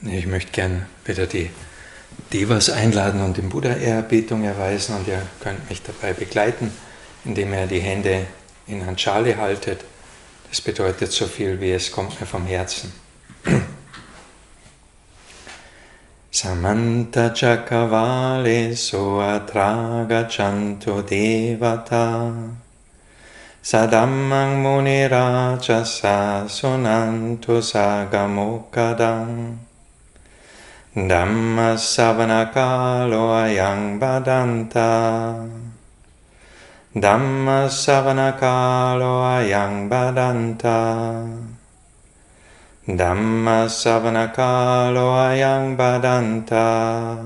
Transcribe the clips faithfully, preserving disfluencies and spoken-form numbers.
Ich möchte gern wieder die Devas einladen und dem Buddha Ehrerbietung erweisen, und ihr könnt mich dabei begleiten, indem ihr die Hände in Handschale haltet. Das bedeutet so viel wie es kommt mir vom Herzen. Samanta Chakavale Soatra Gachanto Devata Sadammang Muniraja Sonanto Sagamokadam Dhamma Savanakalo Ayang Badanta Dhamma Savanakalo Ayang Badanta Dhamma Savanakalo Ayang Badanta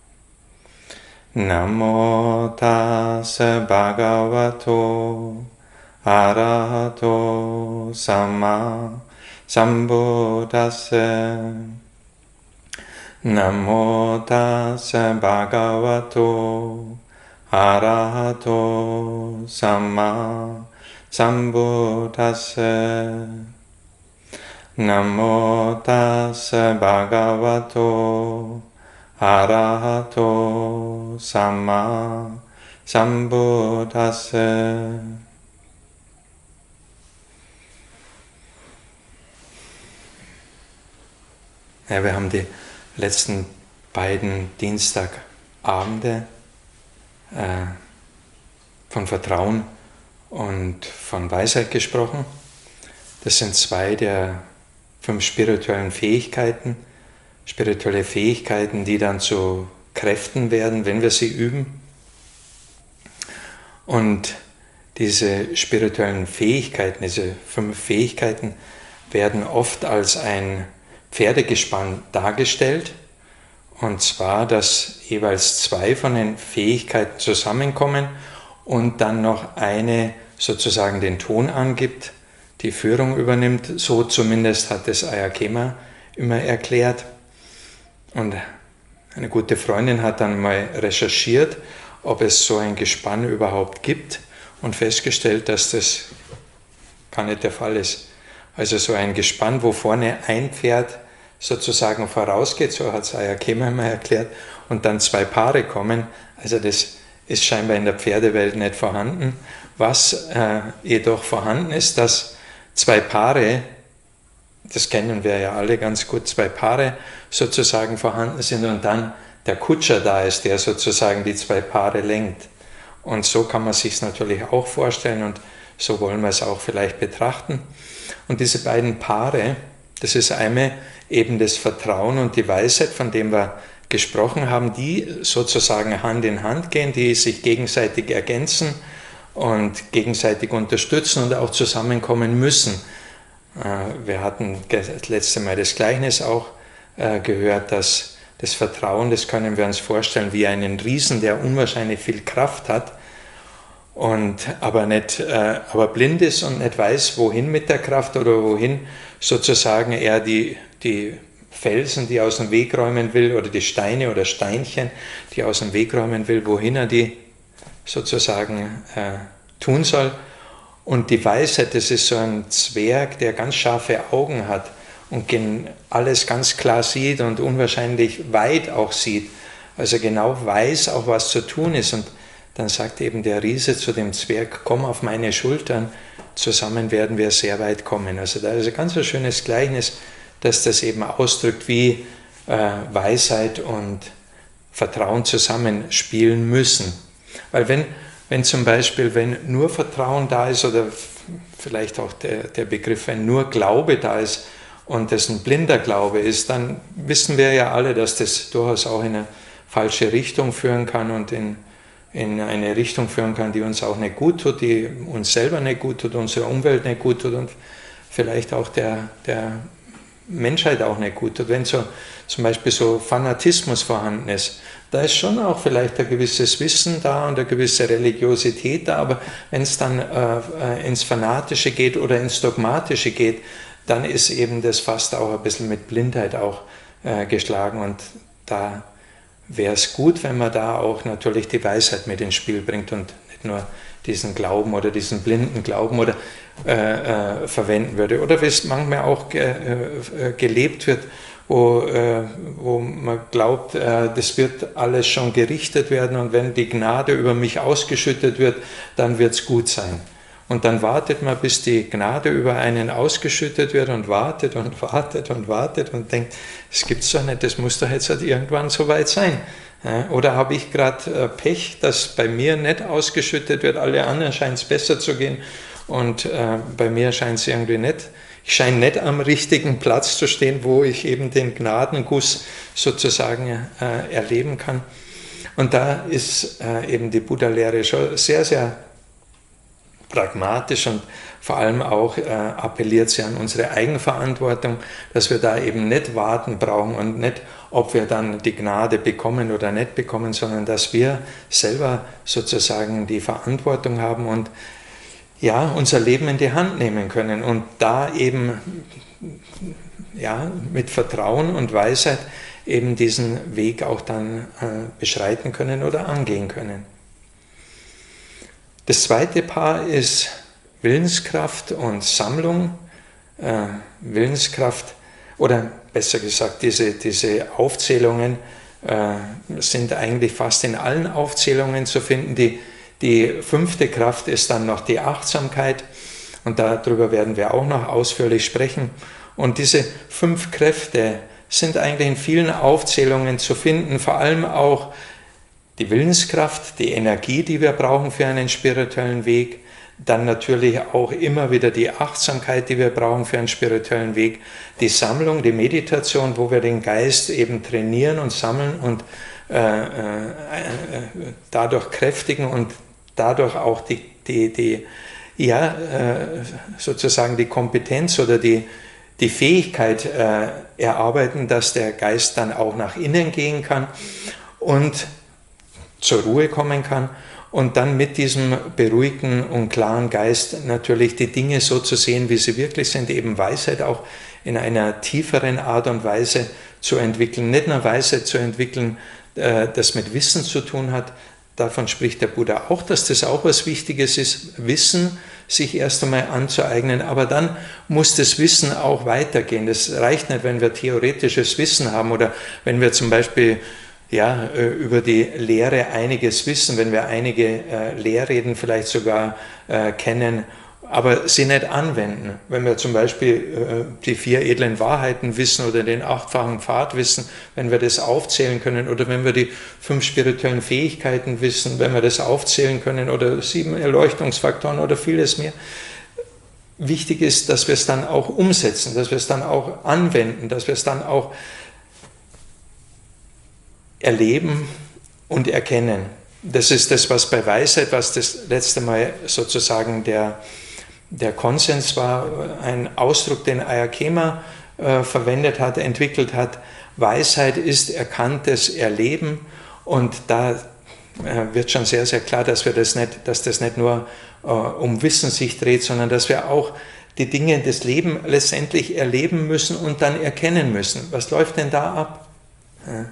Namo Tassa Bhagavato Arahato Sama Sambuddhassa Namo Tassa Bhagavato Arahato Sama Sambuddhassa Namo Tassa Bhagavato Arahato Sama Sambuddhassa. Ja, wir haben die letzten beiden Dienstagabende äh, von Vertrauen und von Weisheit gesprochen. Das sind zwei der fünf spirituellen Fähigkeiten, spirituelle Fähigkeiten, die dann zu Kräften werden, wenn wir sie üben. Und diese spirituellen Fähigkeiten, diese fünf Fähigkeiten, werden oft als ein Pferdegespann dargestellt, und zwar, dass jeweils zwei von den Fähigkeiten zusammenkommen und dann noch eine sozusagen den Ton angibt, die Führung übernimmt. So zumindest hat es Ayakema immer erklärt. Und eine gute Freundin hat dann mal recherchiert, ob es so ein Gespann überhaupt gibt, und festgestellt, dass das gar nicht der Fall ist. Also so ein Gespann, wo vorne ein Pferd sozusagen vorausgeht, so hat es Ayakema immer erklärt, und dann zwei Paare kommen. Also das ist scheinbar in der Pferdewelt nicht vorhanden. Was äh, jedoch vorhanden ist, dass zwei Paare, das kennen wir ja alle ganz gut, zwei Paare sozusagen vorhanden sind und dann der Kutscher da ist, der sozusagen die zwei Paare lenkt. Und so kann man sich es natürlich auch vorstellen, und so wollen wir es auch vielleicht betrachten. Und diese beiden Paare, das ist einmal eben das Vertrauen und die Weisheit, von dem wir gesprochen haben, die sozusagen Hand in Hand gehen, die sich gegenseitig ergänzen und gegenseitig unterstützen und auch zusammenkommen müssen. Wir hatten das letzte Mal das Gleichnis auch gehört, dass das Vertrauen, das können wir uns vorstellen wie einen Riesen, der unwahrscheinlich viel Kraft hat, und aber, nicht, aber blind ist und nicht weiß, wohin mit der Kraft oder wohin sozusagen er die, die Felsen, die aus dem Weg räumen will, oder die Steine oder Steinchen, die aus dem Weg räumen will, wohin er die sozusagen äh, tun soll. Und die Weisheit, das ist so ein Zwerg, der ganz scharfe Augen hat und alles ganz klar sieht und unwahrscheinlich weit auch sieht. Also genau weiß auch, was zu tun ist. Und dann sagt eben der Riese zu dem Zwerg: Komm auf meine Schultern, zusammen werden wir sehr weit kommen. Also da ist ein ganz schönes Gleichnis, dass das eben ausdrückt, wie äh, Weisheit und Vertrauen zusammenspielen müssen. Weil wenn, wenn zum Beispiel, wenn nur Vertrauen da ist, oder vielleicht auch der, der Begriff, wenn nur Glaube da ist und das ein blinder Glaube ist, dann wissen wir ja alle, dass das durchaus auch in eine falsche Richtung führen kann und in, in eine Richtung führen kann, die uns auch nicht gut tut, die uns selber nicht gut tut, unserer Umwelt nicht gut tut und vielleicht auch der, der Menschheit auch nicht gut tut. Wenn so zum Beispiel so Fanatismus vorhanden ist, da ist schon auch vielleicht ein gewisses Wissen da und eine gewisse Religiosität da, aber wenn es dann äh, ins Fanatische geht oder ins Dogmatische geht, dann ist eben das fast auch ein bisschen mit Blindheit auch äh, geschlagen, und da wäre es gut, wenn man da auch natürlich die Weisheit mit ins Spiel bringt und nicht nur diesen Glauben oder diesen blinden Glauben oder äh, äh, verwenden würde. Oder wie es manchmal auch ge, äh, gelebt wird, wo, äh, wo man glaubt, äh, das wird alles schon gerichtet werden und wenn die Gnade über mich ausgeschüttet wird, dann wird es gut sein. Und dann wartet man, bis die Gnade über einen ausgeschüttet wird und wartet und wartet und wartet und denkt, das gibt es doch nicht, das muss doch jetzt halt irgendwann soweit sein. Oder habe ich gerade Pech, dass bei mir nicht ausgeschüttet wird, alle anderen scheint es besser zu gehen und äh, bei mir scheint es irgendwie nicht. Ich scheine nicht am richtigen Platz zu stehen, wo ich eben den Gnadenguss sozusagen äh, erleben kann. Und da ist äh, eben die Buddha-Lehre schon sehr, sehr pragmatisch und vor allem auch äh, appelliert sie an unsere Eigenverantwortung, dass wir da eben nicht warten brauchen und nicht, ob wir dann die Gnade bekommen oder nicht bekommen, sondern dass wir selber sozusagen die Verantwortung haben und ja, unser Leben in die Hand nehmen können und da eben ja, mit Vertrauen und Weisheit eben diesen Weg auch dann äh, beschreiten können oder angehen können. Das zweite Paar ist Willenskraft und Sammlung. Äh, Willenskraft, oder besser gesagt, diese, diese Aufzählungen äh, sind eigentlich fast in allen Aufzählungen zu finden. Die, die fünfte Kraft ist dann noch die Achtsamkeit und darüber werden wir auch noch ausführlich sprechen. Und diese fünf Kräfte sind eigentlich in vielen Aufzählungen zu finden, vor allem auch die Willenskraft, die Energie, die wir brauchen für einen spirituellen Weg, dann natürlich auch immer wieder die Achtsamkeit, die wir brauchen für einen spirituellen Weg, die Sammlung, die Meditation, wo wir den Geist eben trainieren und sammeln und äh, äh, dadurch kräftigen und dadurch auch die, die, die ja, äh, sozusagen die Kompetenz oder die, die Fähigkeit äh, erarbeiten, dass der Geist dann auch nach innen gehen kann und zur Ruhe kommen kann und dann mit diesem beruhigten und klaren Geist natürlich die Dinge so zu sehen, wie sie wirklich sind, eben Weisheit auch in einer tieferen Art und Weise zu entwickeln. Nicht nur Weisheit zu entwickeln, das mit Wissen zu tun hat, davon spricht der Buddha auch, dass das auch was Wichtiges ist, Wissen sich erst einmal anzueignen, aber dann muss das Wissen auch weitergehen. Das reicht nicht, wenn wir theoretisches Wissen haben oder wenn wir zum Beispiel ja, über die Lehre einiges wissen, wenn wir einige äh, Lehrreden vielleicht sogar äh, kennen, aber sie nicht anwenden. Wenn wir zum Beispiel äh, die vier edlen Wahrheiten wissen oder den achtfachen Pfad wissen, wenn wir das aufzählen können oder wenn wir die fünf spirituellen Fähigkeiten wissen, wenn wir das aufzählen können oder sieben Erleuchtungsfaktoren oder vieles mehr. Wichtig ist, dass wir es dann auch umsetzen, dass wir es dann auch anwenden, dass wir es dann auch erleben und erkennen. Das ist das, was bei Weisheit, was das letzte Mal sozusagen der, der Konsens war, ein Ausdruck, den Ayakema äh, verwendet hat, entwickelt hat. Weisheit ist erkanntes Erleben und da äh, wird schon sehr, sehr klar, dass, wir das, nicht, dass das nicht nur äh, um Wissen sich dreht, sondern dass wir auch die Dinge des Lebens letztendlich erleben müssen und dann erkennen müssen. Was läuft denn da ab? Ja.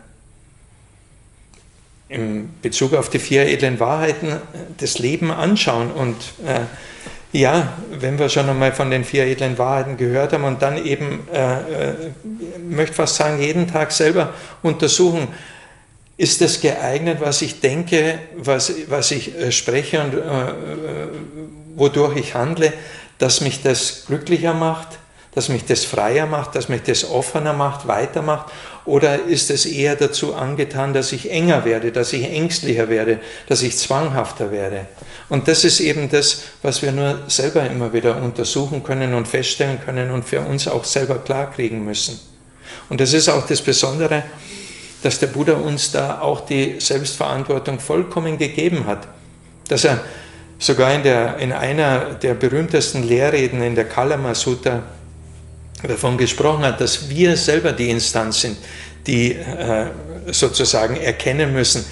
In Bezug auf die vier edlen Wahrheiten das Leben anschauen und äh, ja, wenn wir schon einmal von den vier edlen Wahrheiten gehört haben und dann eben, äh, ich möchte fast sagen, jeden Tag selber untersuchen, ist das geeignet, was ich denke, was, was ich äh, spreche und äh, wodurch ich handle, dass mich das glücklicher macht, dass mich das freier macht, dass mich das offener macht, weitermacht? Oder ist es eher dazu angetan, dass ich enger werde, dass ich ängstlicher werde, dass ich zwanghafter werde? Und das ist eben das, was wir nur selber immer wieder untersuchen können und feststellen können und für uns auch selber klarkriegen müssen. Und das ist auch das Besondere, dass der Buddha uns da auch die Selbstverantwortung vollkommen gegeben hat. Dass er sogar in, der, in einer der berühmtesten Lehrreden in der Kalama Sutta davon gesprochen hat, dass wir selber die Instanz sind, die äh, sozusagen erkennen müssen,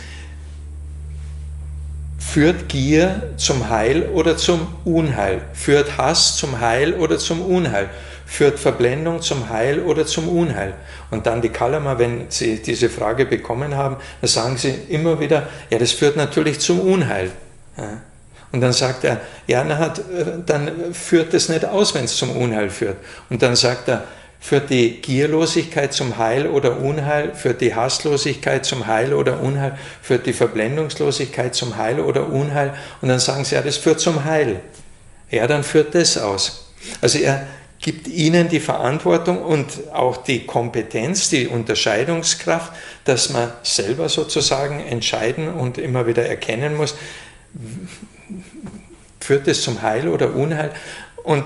führt Gier zum Heil oder zum Unheil? Führt Hass zum Heil oder zum Unheil? führt Verblendung zum Heil oder zum Unheil? Und dann die Kalama, wenn sie diese Frage bekommen haben, dann sagen sie immer wieder, ja, das führt natürlich zum Unheil. Ja. Und dann sagt er, ja, na, dann führt es nicht aus, wenn es zum Unheil führt. Und dann sagt er, führt die Gierlosigkeit zum Heil oder Unheil, führt die Hasslosigkeit zum Heil oder Unheil, führt die Verblendungslosigkeit zum Heil oder Unheil? Und dann sagen sie, ja, das führt zum Heil. Ja, dann führt das aus. Also er gibt ihnen die Verantwortung und auch die Kompetenz, die Unterscheidungskraft, dass man selber sozusagen entscheiden und immer wieder erkennen muss, führt es zum Heil oder Unheil? Und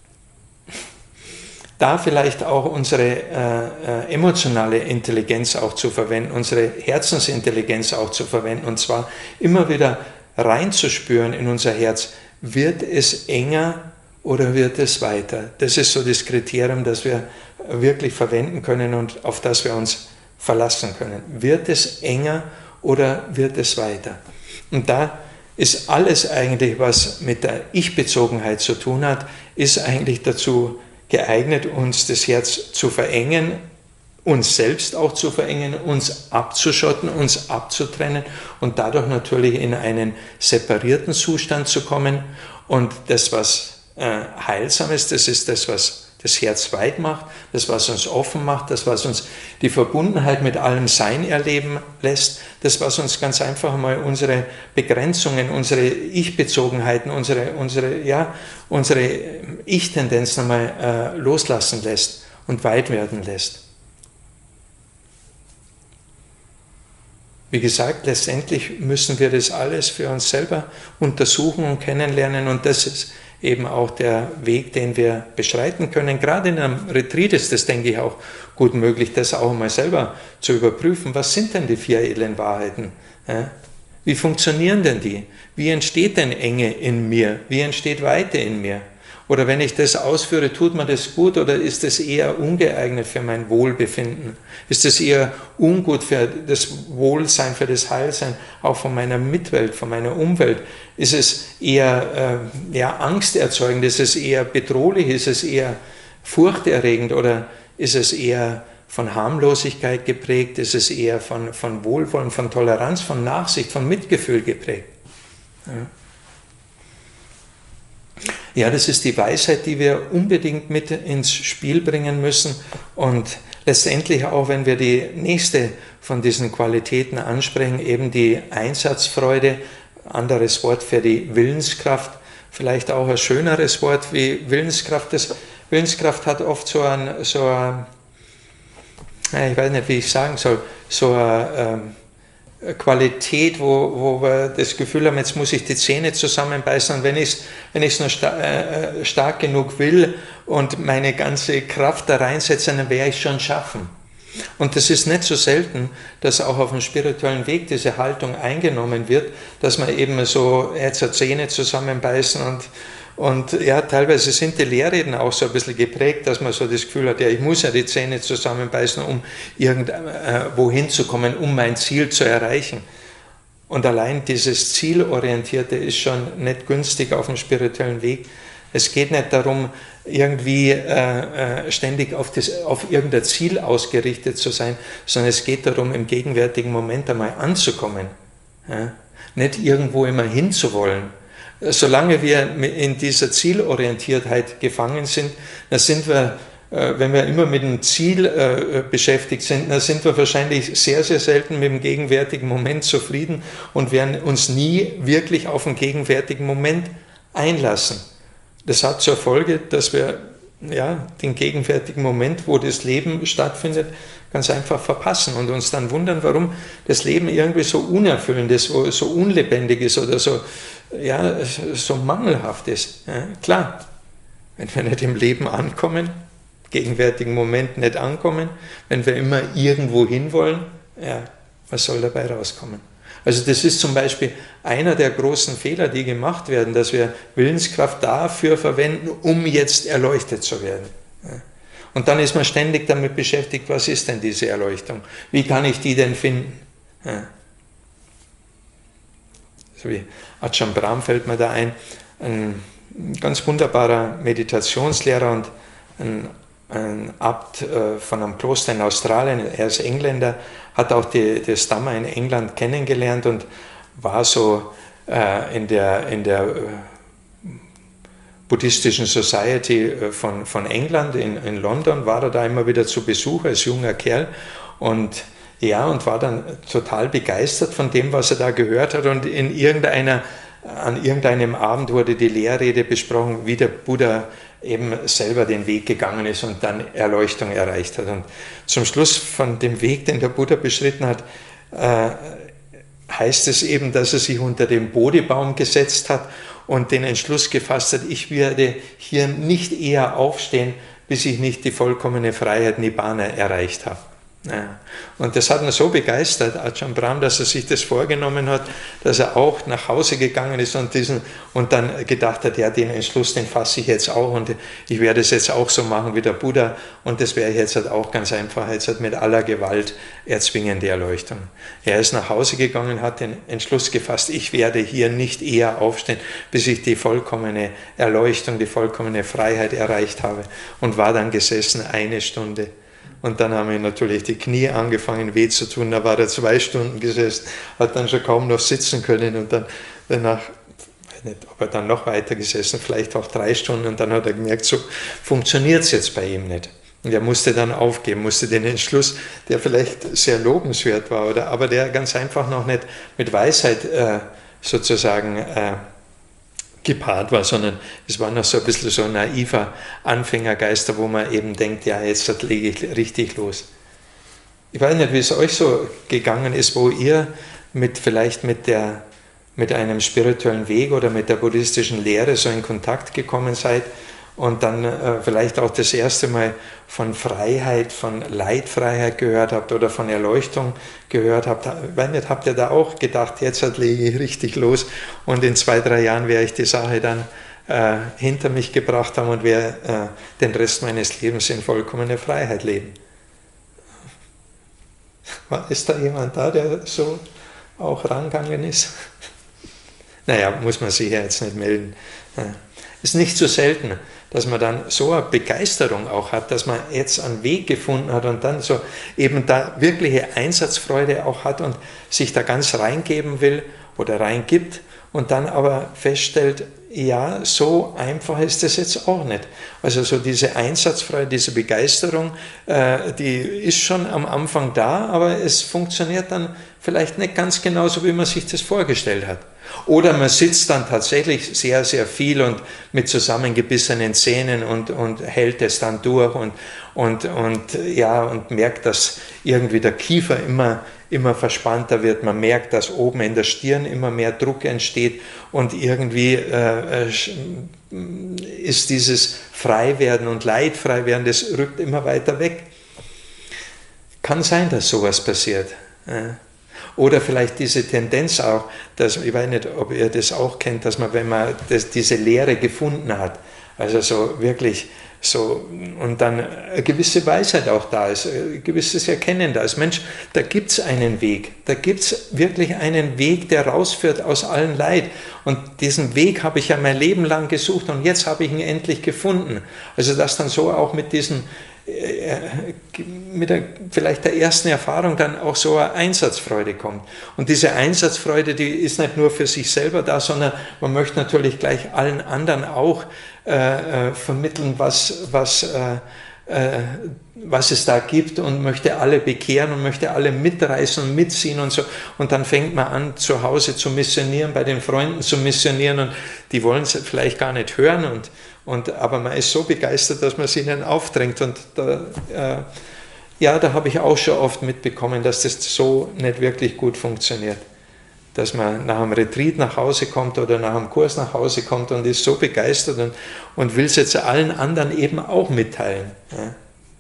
da vielleicht auch unsere äh, emotionale Intelligenz auch zu verwenden, unsere Herzensintelligenz auch zu verwenden, und zwar immer wieder reinzuspüren in unser Herz, wird es enger oder wird es weiter? Das ist so das Kriterium, das wir wirklich verwenden können und auf das wir uns verlassen können. Wird es enger oder wird es weiter? Und da ist alles eigentlich, was mit der Ich-Bezogenheit zu tun hat, ist eigentlich dazu geeignet, uns das Herz zu verengen, uns selbst auch zu verengen, uns abzuschotten, uns abzutrennen und dadurch natürlich in einen separierten Zustand zu kommen. Und das, was äh, heilsam ist, das ist das, was das Herz weit macht, das, was uns offen macht, das, was uns die Verbundenheit mit allem Sein erleben lässt, das, was uns ganz einfach mal unsere Begrenzungen, unsere Ich-Bezogenheiten, unsere, unsere, ja, unsere Ich-Tendenz nochmal äh, loslassen lässt und weit werden lässt. Wie gesagt, letztendlich müssen wir das alles für uns selber untersuchen und kennenlernen, und das ist eben auch der Weg, den wir beschreiten können. Gerade in einem Retreat ist das, denke ich, auch gut möglich, das auch mal selber zu überprüfen. Was sind denn die vier edlen Wahrheiten? Ja? Wie funktionieren denn die? Wie entsteht denn Enge in mir? Wie entsteht Weite in mir? Oder wenn ich das ausführe, tut mir das gut oder ist es eher ungeeignet für mein Wohlbefinden? Ist es eher ungut für das Wohlsein, für das Heilsein, auch von meiner Mitwelt, von meiner Umwelt? Ist es eher äh, ja, angsterzeugend? Ist es eher bedrohlich? Ist es eher furchterregend? Oder ist es eher von Harmlosigkeit geprägt? Ist es eher von, von Wohlwollen, von Toleranz, von Nachsicht, von Mitgefühl geprägt? Ja. Ja, das ist die Weisheit, die wir unbedingt mit ins Spiel bringen müssen, und letztendlich auch, wenn wir die nächste von diesen Qualitäten ansprechen, eben die Einsatzfreude, anderes Wort für die Willenskraft, vielleicht auch ein schöneres Wort wie Willenskraft. Das Willenskraft hat oft so ein, so ein, ich weiß nicht, wie ich sagen soll, so ein Qualität, wo, wo wir das Gefühl haben, jetzt muss ich die Zähne zusammenbeißen, und wenn ich es wenn ich's nur sta äh, stark genug will und meine ganze Kraft da reinsetze, dann werde ich schon schaffen. Und das ist nicht so selten, dass auch auf dem spirituellen Weg diese Haltung eingenommen wird, dass man eben so jetzt Zähne zusammenbeißen und Und ja, teilweise sind die Lehrreden auch so ein bisschen geprägt, dass man so das Gefühl hat, ja, ich muss ja die Zähne zusammenbeißen, um irgendwo hinzukommen, um mein Ziel zu erreichen. Und allein dieses Zielorientierte ist schon nicht günstig auf dem spirituellen Weg. Es geht nicht darum, irgendwie äh, ständig auf, das, auf irgendein Ziel ausgerichtet zu sein, sondern es geht darum, im gegenwärtigen Moment einmal anzukommen. Ja? Nicht irgendwo immer hinzuwollen. Solange wir in dieser Zielorientiertheit gefangen sind, dann sind wir, wenn wir immer mit dem Ziel beschäftigt sind, dann sind wir wahrscheinlich sehr, sehr selten mit dem gegenwärtigen Moment zufrieden und werden uns nie wirklich auf den gegenwärtigen Moment einlassen. Das hat zur Folge, dass wir ja, den gegenwärtigen Moment, wo das Leben stattfindet, ganz einfach verpassen und uns dann wundern, warum das Leben irgendwie so unerfüllend ist, so unlebendig ist oder so, ja, so mangelhaft ist. Ja, klar, wenn wir nicht im Leben ankommen, gegenwärtigen Moment nicht ankommen, wenn wir immer irgendwo hinwollen, ja, was soll dabei rauskommen? Also das ist zum Beispiel einer der großen Fehler, die gemacht werden, dass wir Willenskraft dafür verwenden, um jetzt erleuchtet zu werden. Ja. Und dann ist man ständig damit beschäftigt, was ist denn diese Erleuchtung? Wie kann ich die denn finden? Ja. So wie Ajahn Brahm fällt mir da ein, ein ganz wunderbarer Meditationslehrer und ein, ein Abt äh, von einem Kloster in Australien, er ist Engländer, hat auch die, das Dhamma in England kennengelernt und war so äh, in der, in der äh, buddhistischen Society von, von England, in, in London, war er da immer wieder zu Besuch als junger Kerl und ja, und war dann total begeistert von dem, was er da gehört hat und in irgendeiner, an irgendeinem Abend wurde die Lehrrede besprochen, wie der Buddha eben selber den Weg gegangen ist und dann Erleuchtung erreicht hat. Und zum Schluss von dem Weg, den der Buddha beschritten hat, äh, heißt es eben, dass er sich unter den Bodhibaum gesetzt hat und den Entschluss gefasst hat, ich werde hier nicht eher aufstehen, bis ich nicht die vollkommene Freiheit Nibbana erreicht habe. Ja. Und das hat ihn so begeistert, Ajahn Brahm, dass er sich das vorgenommen hat, dass er auch nach Hause gegangen ist und, diesen, und dann gedacht hat, ja, den Entschluss, den fasse ich jetzt auch und ich werde es jetzt auch so machen wie der Buddha und das wäre jetzt halt auch ganz einfach, jetzt halt mit aller Gewalt erzwingen die Erleuchtung. Er ist nach Hause gegangen, hat den Entschluss gefasst, ich werde hier nicht eher aufstehen, bis ich die vollkommene Erleuchtung, die vollkommene Freiheit erreicht habe und war dann gesessen eine Stunde. Und dann haben ihm natürlich die Knie angefangen weh zu tun, da war er zwei Stunden gesessen, hat dann schon kaum noch sitzen können und dann danach, ich weiß nicht, ob er dann noch weiter gesessen, vielleicht auch drei Stunden und dann hat er gemerkt, so funktioniert es jetzt bei ihm nicht. Und er musste dann aufgeben, musste den Entschluss, der vielleicht sehr lobenswert war, oder, aber der ganz einfach noch nicht mit Weisheit äh, sozusagen äh, gepaart war, sondern es war noch so ein bisschen so ein naiver Anfängergeister, wo man eben denkt, ja, jetzt lege ich richtig los. Ich weiß nicht, wie es euch so gegangen ist, wo ihr mit vielleicht mit, der, mit einem spirituellen Weg oder mit der buddhistischen Lehre so in Kontakt gekommen seid und dann äh, vielleicht auch das erste Mal von Freiheit, von Leidfreiheit gehört habt oder von Erleuchtung gehört habt. Ich weiß nicht, habt ihr da auch gedacht, jetzt lege ich richtig los und in zwei, drei Jahren werde ich die Sache dann äh, hinter mich gebracht haben und werde äh, den Rest meines Lebens in vollkommener Freiheit leben. Ist da jemand da, der so auch rangegangen ist? Naja, muss man sich ja jetzt nicht melden. Ist nicht so selten, dass man dann so eine Begeisterung auch hat, dass man jetzt einen Weg gefunden hat und dann so eben da wirkliche Einsatzfreude auch hat und sich da ganz reingeben will oder reingibt und dann aber feststellt, ja, so einfach ist das jetzt auch nicht. Also so diese Einsatzfreude, diese Begeisterung, äh, die ist schon am Anfang da, aber es funktioniert dann vielleicht nicht ganz genauso, wie man sich das vorgestellt hat. Oder man sitzt dann tatsächlich sehr, sehr viel und mit zusammengebissenen Zähnen und, und hält es dann durch und, und, und, ja, und merkt, dass irgendwie der Kiefer immer, immer verspannter wird. Man merkt, dass oben in der Stirn immer mehr Druck entsteht und irgendwie äh, ist dieses Freiwerden und Leidfreiwerden, das rückt immer weiter weg. Kann sein, dass sowas passiert. Ja. Oder vielleicht diese Tendenz auch, dass, ich weiß nicht, ob ihr das auch kennt, dass man, wenn man das, diese Lehre gefunden hat, also so wirklich so, und dann eine gewisse Weisheit auch da ist, ein gewisses Erkennen da ist. Mensch, da gibt es einen Weg, da gibt es wirklich einen Weg, der rausführt aus allen Leid. Und diesen Weg habe ich ja mein Leben lang gesucht und jetzt habe ich ihn endlich gefunden. Also dass dann so auch mit diesen mit der, vielleicht der ersten Erfahrung dann auch so eine Einsatzfreude kommt. Und diese Einsatzfreude, die ist nicht nur für sich selber da, sondern man möchte natürlich gleich allen anderen auch äh, vermitteln, was, was, äh, äh, was es da gibt und möchte alle bekehren und möchte alle mitreißen und mitziehen und so. Und dann fängt man an, zu Hause zu missionieren, bei den Freunden zu missionieren und die wollen es vielleicht gar nicht hören und Und, aber man ist so begeistert, dass man es ihnen aufdrängt. Und da, äh, ja, da habe ich auch schon oft mitbekommen, dass das so nicht wirklich gut funktioniert. Dass man nach einem Retreat nach Hause kommt oder nach einem Kurs nach Hause kommt und ist so begeistert und, und will es jetzt allen anderen eben auch mitteilen. Ja.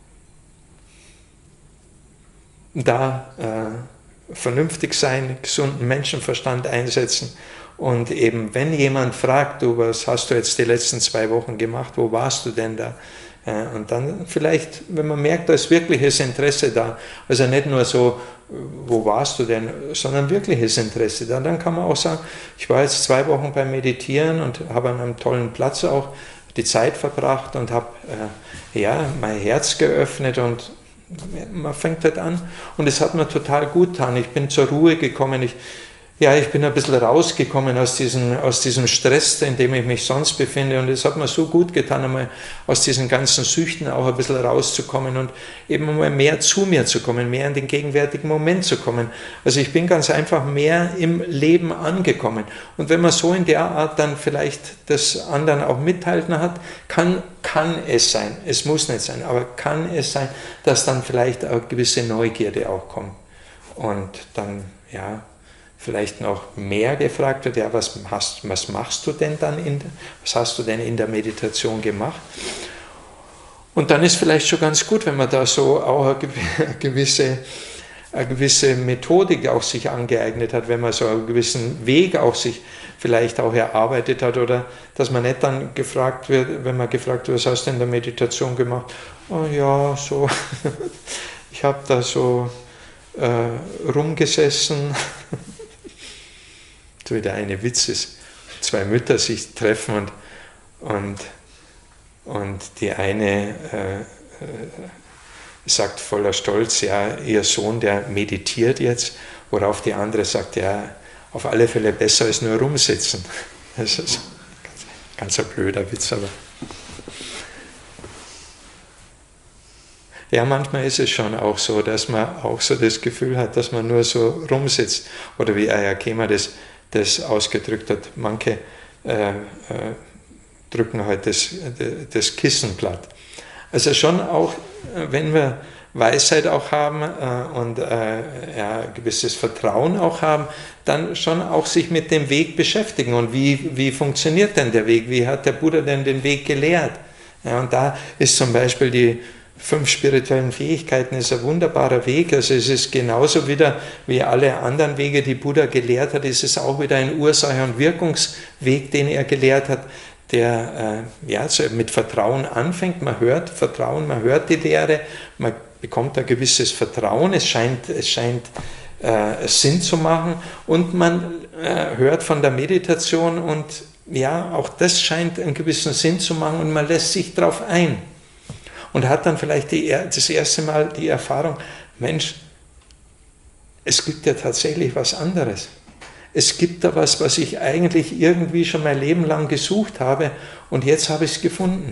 Da äh, vernünftig sein, gesunden Menschenverstand einsetzen. Und eben, wenn jemand fragt, du, was hast du jetzt die letzten zwei Wochen gemacht, wo warst du denn da? Und dann vielleicht, wenn man merkt, da ist wirkliches Interesse da, also nicht nur so, wo warst du denn, sondern wirkliches Interesse da, dann kann man auch sagen, ich war jetzt zwei Wochen beim Meditieren und habe an einem tollen Platz auch die Zeit verbracht und habe äh, ja, mein Herz geöffnet und man fängt halt an und es hat mir total gut getan. Ich bin zur Ruhe gekommen, ich, ja, ich bin ein bisschen rausgekommen aus diesem, aus diesem Stress, in dem ich mich sonst befinde und es hat mir so gut getan, einmal aus diesen ganzen Süchten auch ein bisschen rauszukommen und eben mal mehr zu mir zu kommen, mehr in den gegenwärtigen Moment zu kommen. Also ich bin ganz einfach mehr im Leben angekommen und wenn man so in der Art dann vielleicht das anderen auch mitteilen hat, kann, kann es sein, es muss nicht sein, aber kann es sein, dass dann vielleicht eine gewisse Neugierde auch kommt und dann, ja, vielleicht noch mehr gefragt wird, ja, was, hast, was machst du denn dann, in, was hast du denn in der Meditation gemacht? Und dann ist vielleicht schon ganz gut, wenn man da so auch eine gewisse, eine gewisse Methodik auch sich angeeignet hat, wenn man so einen gewissen Weg auch sich vielleicht auch erarbeitet hat oder dass man nicht dann gefragt wird, wenn man gefragt wird, was hast du in der Meditation gemacht? Oh ja, so, ich habe da so äh, rumgesessen. So wie der eine Witz ist, zwei Mütter sich treffen und, und, und die eine äh, sagt voller Stolz, ja, ihr Sohn, der meditiert jetzt, worauf die andere sagt, ja, auf alle Fälle besser als nur rumsitzen. Das ist ein ganz ein blöder Witz, aber ja, manchmal ist es schon auch so, dass man auch so das Gefühl hat, dass man nur so rumsitzt. Oder wie Ayya Khema das das ausgedrückt hat, manche äh, äh, drücken halt das, das Kissen platt. Also schon auch, wenn wir Weisheit auch haben äh, und äh, ja, ein gewisses Vertrauen auch haben, dann schon auch sich mit dem Weg beschäftigen und wie, wie funktioniert denn der Weg, wie hat der Buddha denn den Weg gelehrt? Ja, und da ist zum Beispiel die fünf spirituellen Fähigkeiten ist ein wunderbarer Weg, also es ist genauso wieder wie alle anderen Wege, die Buddha gelehrt hat, ist es auch wieder ein Ursache- und Wirkungsweg, den er gelehrt hat, der äh, ja, so mit Vertrauen anfängt, man hört Vertrauen, man hört die Lehre, man bekommt ein gewisses Vertrauen, es scheint, es scheint äh, Sinn zu machen und man äh, hört von der Meditation und ja, auch das scheint einen gewissen Sinn zu machen und man lässt sich darauf ein. Und hat dann vielleicht die, das erste Mal die Erfahrung, Mensch, es gibt ja tatsächlich was anderes. Es gibt da was, was ich eigentlich irgendwie schon mein Leben lang gesucht habe und jetzt habe ich es gefunden.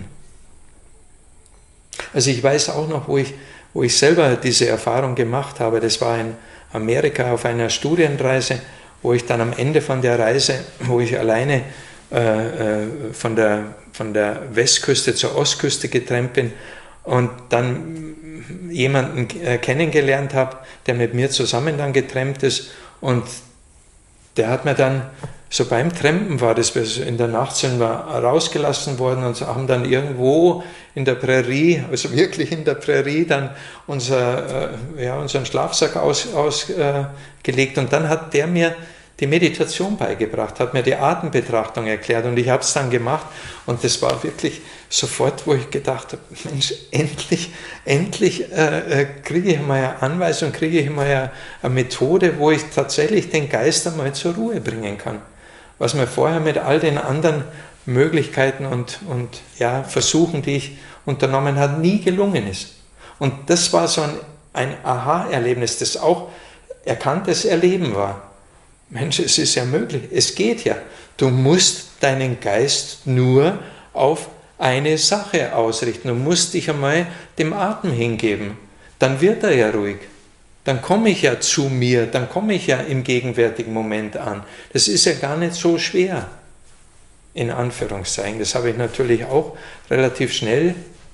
Also ich weiß auch noch, wo ich, wo ich selber diese Erfahrung gemacht habe, das war in Amerika auf einer Studienreise, wo ich dann am Ende von der Reise, wo ich alleine äh, von, der, von der Westküste zur Ostküste getrennt bin, und dann jemanden kennengelernt habe, der mit mir zusammen dann getrennt ist und der hat mir dann, so beim Trampen war das, in der Nacht sind wir rausgelassen worden und haben dann irgendwo in der Prärie, also wirklich in der Prärie, dann unser, ja, unseren Schlafsack ausgelegt aus, äh, und dann hat der mir die Meditation beigebracht, hat mir die Atembetrachtung erklärt und ich habe es dann gemacht und das war wirklich sofort, wo ich gedacht habe, Mensch, endlich, endlich äh, kriege ich mal eine Anweisung, kriege ich mal eine, eine Methode, wo ich tatsächlich den Geist einmal zur Ruhe bringen kann. Was mir vorher mit all den anderen Möglichkeiten und, und ja, Versuchen, die ich unternommen habe, nie gelungen ist. Und das war so ein, ein Aha-Erlebnis, das auch erkanntes Erleben war. Mensch, es ist ja möglich, es geht ja. Du musst deinen Geist nur auf eine Sache ausrichten. Du musst dich einmal dem Atem hingeben. Dann wird er ja ruhig. Dann komme ich ja zu mir, dann komme ich ja im gegenwärtigen Moment an. Das ist ja gar nicht so schwer, in Anführungszeichen. Das habe ich natürlich auch relativ schnell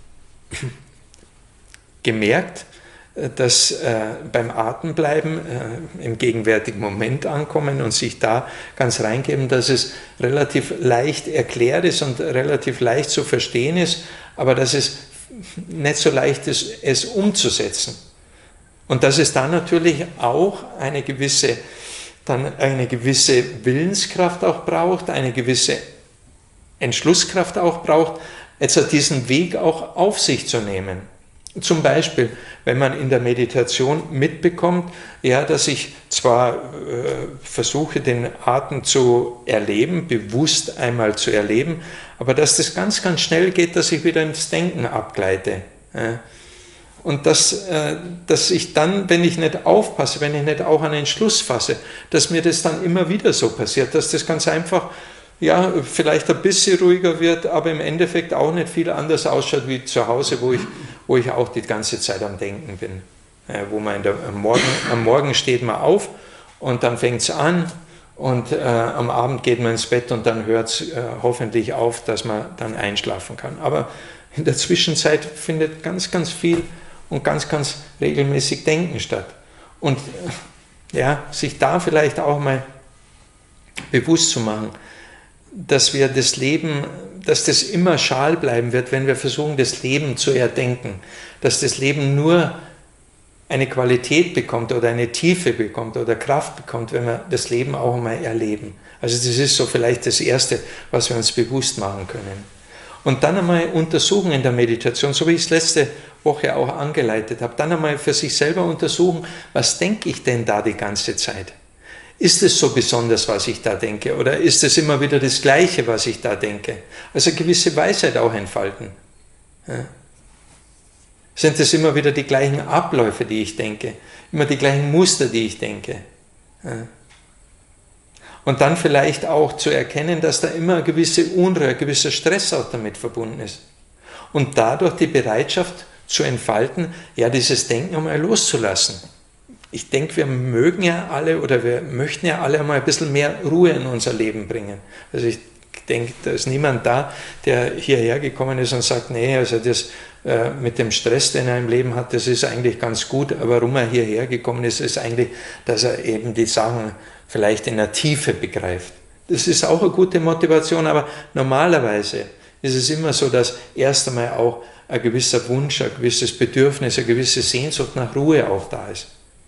gemerkt, dass äh, beim Atembleiben äh, im gegenwärtigen Moment ankommen und sich da ganz reingeben, dass es relativ leicht erklärt ist und relativ leicht zu verstehen ist, aber dass es nicht so leicht ist, es umzusetzen. Und dass es da natürlich auch eine gewisse, dann eine gewisse Willenskraft auch braucht, eine gewisse Entschlusskraft auch braucht, jetzt diesen Weg auch auf sich zu nehmen. Zum Beispiel, wenn man in der Meditation mitbekommt, ja, dass ich zwar äh, versuche, den Atem zu erleben, bewusst einmal zu erleben, aber dass das ganz, ganz schnell geht, dass ich wieder ins Denken abgleite. Ja. Und dass, äh, dass ich dann, wenn ich nicht aufpasse, wenn ich nicht auch einen Entschluss fasse, dass mir das dann immer wieder so passiert, dass das ganz einfach, ja, vielleicht ein bisschen ruhiger wird, aber im Endeffekt auch nicht viel anders ausschaut wie zu Hause, wo ich, wo ich auch die ganze Zeit am Denken bin. Äh, wo man in der, am, Morgen, am Morgen steht man auf und dann fängt es an und äh, am Abend geht man ins Bett und dann hört es äh, hoffentlich auf, dass man dann einschlafen kann. Aber in der Zwischenzeit findet ganz, ganz viel und ganz, ganz regelmäßig Denken statt. Und äh, ja, sich da vielleicht auch mal bewusst zu machen, dass wir das Leben, dass das immer schal bleiben wird, wenn wir versuchen, das Leben zu erdenken, dass das Leben nur eine Qualität bekommt oder eine Tiefe bekommt oder Kraft bekommt, wenn wir das Leben auch mal erleben. Also das ist so vielleicht das Erste, was wir uns bewusst machen können. Und dann einmal untersuchen in der Meditation, so wie ich es letzte Woche auch angeleitet habe, dann einmal für sich selber untersuchen, was denke ich denn da die ganze Zeit? Ist es so besonders, was ich da denke? Oder ist es immer wieder das Gleiche, was ich da denke? Also eine gewisse Weisheit auch entfalten. Ja. Sind es immer wieder die gleichen Abläufe, die ich denke? Immer die gleichen Muster, die ich denke? Ja. Und dann vielleicht auch zu erkennen, dass da immer eine gewisse Unruhe, ein gewisser Stress auch damit verbunden ist. Und dadurch die Bereitschaft zu entfalten, ja, dieses Denken einmal loszulassen. Ich denke, wir mögen ja alle oder wir möchten ja alle einmal ein bisschen mehr Ruhe in unser Leben bringen. Also ich denke, da ist niemand da, der hierher gekommen ist und sagt, nee, also das äh, mit dem Stress, den er im Leben hat, das ist eigentlich ganz gut, aber warum er hierher gekommen ist, ist eigentlich, dass er eben die Sachen vielleicht in der Tiefe begreift. Das ist auch eine gute Motivation, aber normalerweise ist es immer so, dass erst einmal auch ein gewisser Wunsch, ein gewisses Bedürfnis, eine gewisse Sehnsucht nach Ruhe auch da ist.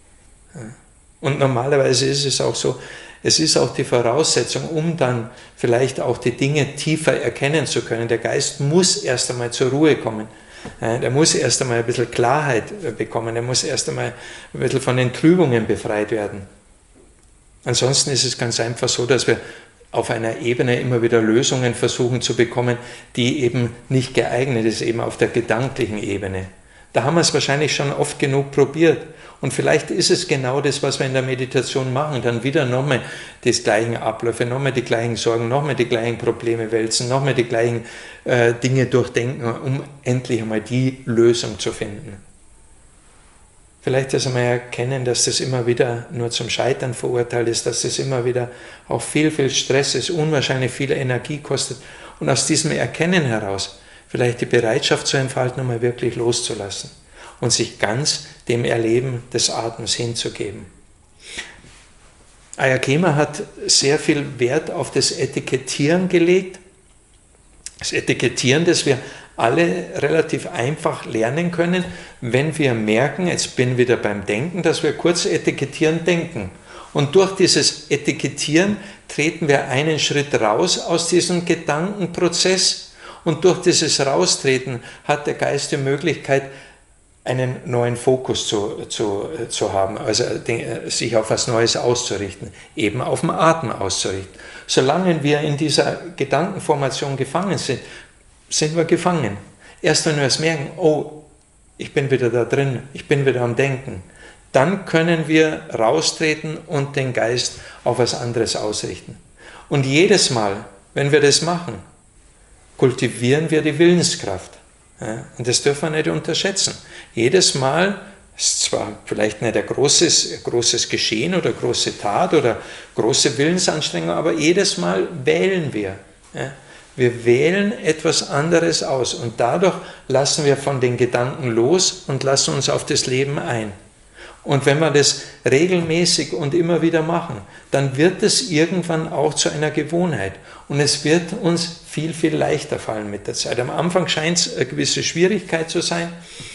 Und normalerweise ist es auch so, es ist auch die Voraussetzung, um dann vielleicht auch die Dinge tiefer erkennen zu können. Der Geist muss erst einmal zur Ruhe kommen. Der muss erst einmal ein bisschen Klarheit bekommen. Er muss erst einmal ein bisschen von den Trübungen befreit werden. Ansonsten ist es ganz einfach so, dass wir auf einer Ebene immer wieder Lösungen versuchen zu bekommen, die eben nicht geeignet ist, eben auf der gedanklichen Ebene. Da haben wir es wahrscheinlich schon oft genug probiert. Und vielleicht ist es genau das, was wir in der Meditation machen. Dann wieder nochmal die gleichen Abläufe, nochmal die gleichen Sorgen, nochmal die gleichen Probleme wälzen, nochmal die gleichen äh, Dinge durchdenken, um endlich einmal die Lösung zu finden. Vielleicht das einmal erkennen, dass das immer wieder nur zum Scheitern verurteilt ist, dass das immer wieder auch viel, viel Stress ist, unwahrscheinlich viel Energie kostet. Und aus diesem Erkennen heraus vielleicht die Bereitschaft zu entfalten, einmal wirklich loszulassen und sich ganz dem Erleben des Atems hinzugeben. Ayya Khema hat sehr viel Wert auf das Etikettieren gelegt. Das Etikettieren, das wir alle relativ einfach lernen können, wenn wir merken, jetzt bin ich wieder beim Denken, dass wir kurz etikettieren denken. Und durch dieses Etikettieren treten wir einen Schritt raus aus diesem Gedankenprozess. Und durch dieses Raustreten hat der Geist die Möglichkeit, einen neuen Fokus zu, zu, zu haben, also den, sich auf etwas Neues auszurichten, eben auf den Atem auszurichten. Solange wir in dieser Gedankenformation gefangen sind, sind wir gefangen. Erst wenn wir es merken, oh, ich bin wieder da drin, ich bin wieder am Denken, dann können wir raustreten und den Geist auf etwas anderes ausrichten. Und jedes Mal, wenn wir das machen, kultivieren wir die Willenskraft. Ja, und das dürfen wir nicht unterschätzen. Jedes Mal, ist zwar vielleicht nicht ein großes, großes Geschehen oder große Tat oder große Willensanstrengung, aber jedes Mal wählen wir. Ja, wir wählen etwas anderes aus und dadurch lassen wir von den Gedanken los und lassen uns auf das Leben ein. Und wenn wir das regelmäßig und immer wieder machen, dann wird es irgendwann auch zu einer Gewohnheit. Und es wird uns viel, viel leichter fallen mit der Zeit. Am Anfang scheint es eine gewisse Schwierigkeit zu sein.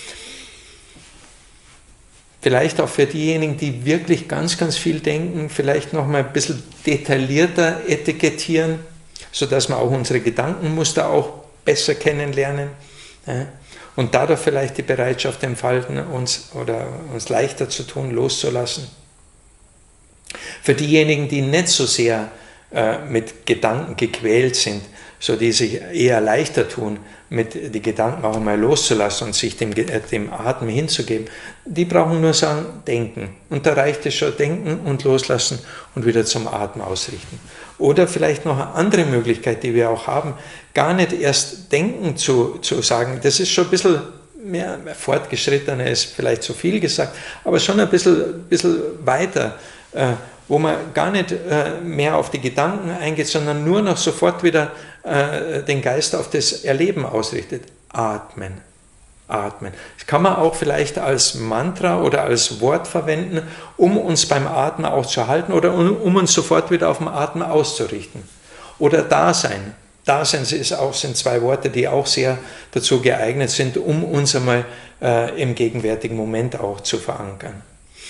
Vielleicht auch für diejenigen, die wirklich ganz, ganz viel denken, vielleicht noch mal ein bisschen detaillierter etikettieren, sodass wir auch unsere Gedankenmuster auch besser kennenlernen. und dadurch vielleicht die Bereitschaft entfalten, uns oder uns leichter zu tun, loszulassen. Für diejenigen, die nicht so sehr äh, mit Gedanken gequält sind, so die sich eher leichter tun, mit die Gedanken auch einmal loszulassen und sich dem, dem Atem hinzugeben, die brauchen nur sagen, denken. Und da reicht es schon, denken und loslassen und wieder zum Atem ausrichten. Oder vielleicht noch eine andere Möglichkeit, die wir auch haben, gar nicht erst denken zu, zu sagen, das ist schon ein bisschen mehr fortgeschrittener, ist vielleicht zu viel gesagt, aber schon ein bisschen, bisschen weiter, äh, wo man gar nicht äh, mehr auf die Gedanken eingeht, sondern nur noch sofort wieder äh, den Geist auf das Erleben ausrichtet. Atmen, atmen. Das kann man auch vielleicht als Mantra oder als Wort verwenden, um uns beim Atmen auch zu halten oder um, um uns sofort wieder auf den Atmen auszurichten. Oder Dasein. Dasein ist auch, sind zwei Worte, die auch sehr dazu geeignet sind, um uns einmal äh, im gegenwärtigen Moment auch zu verankern.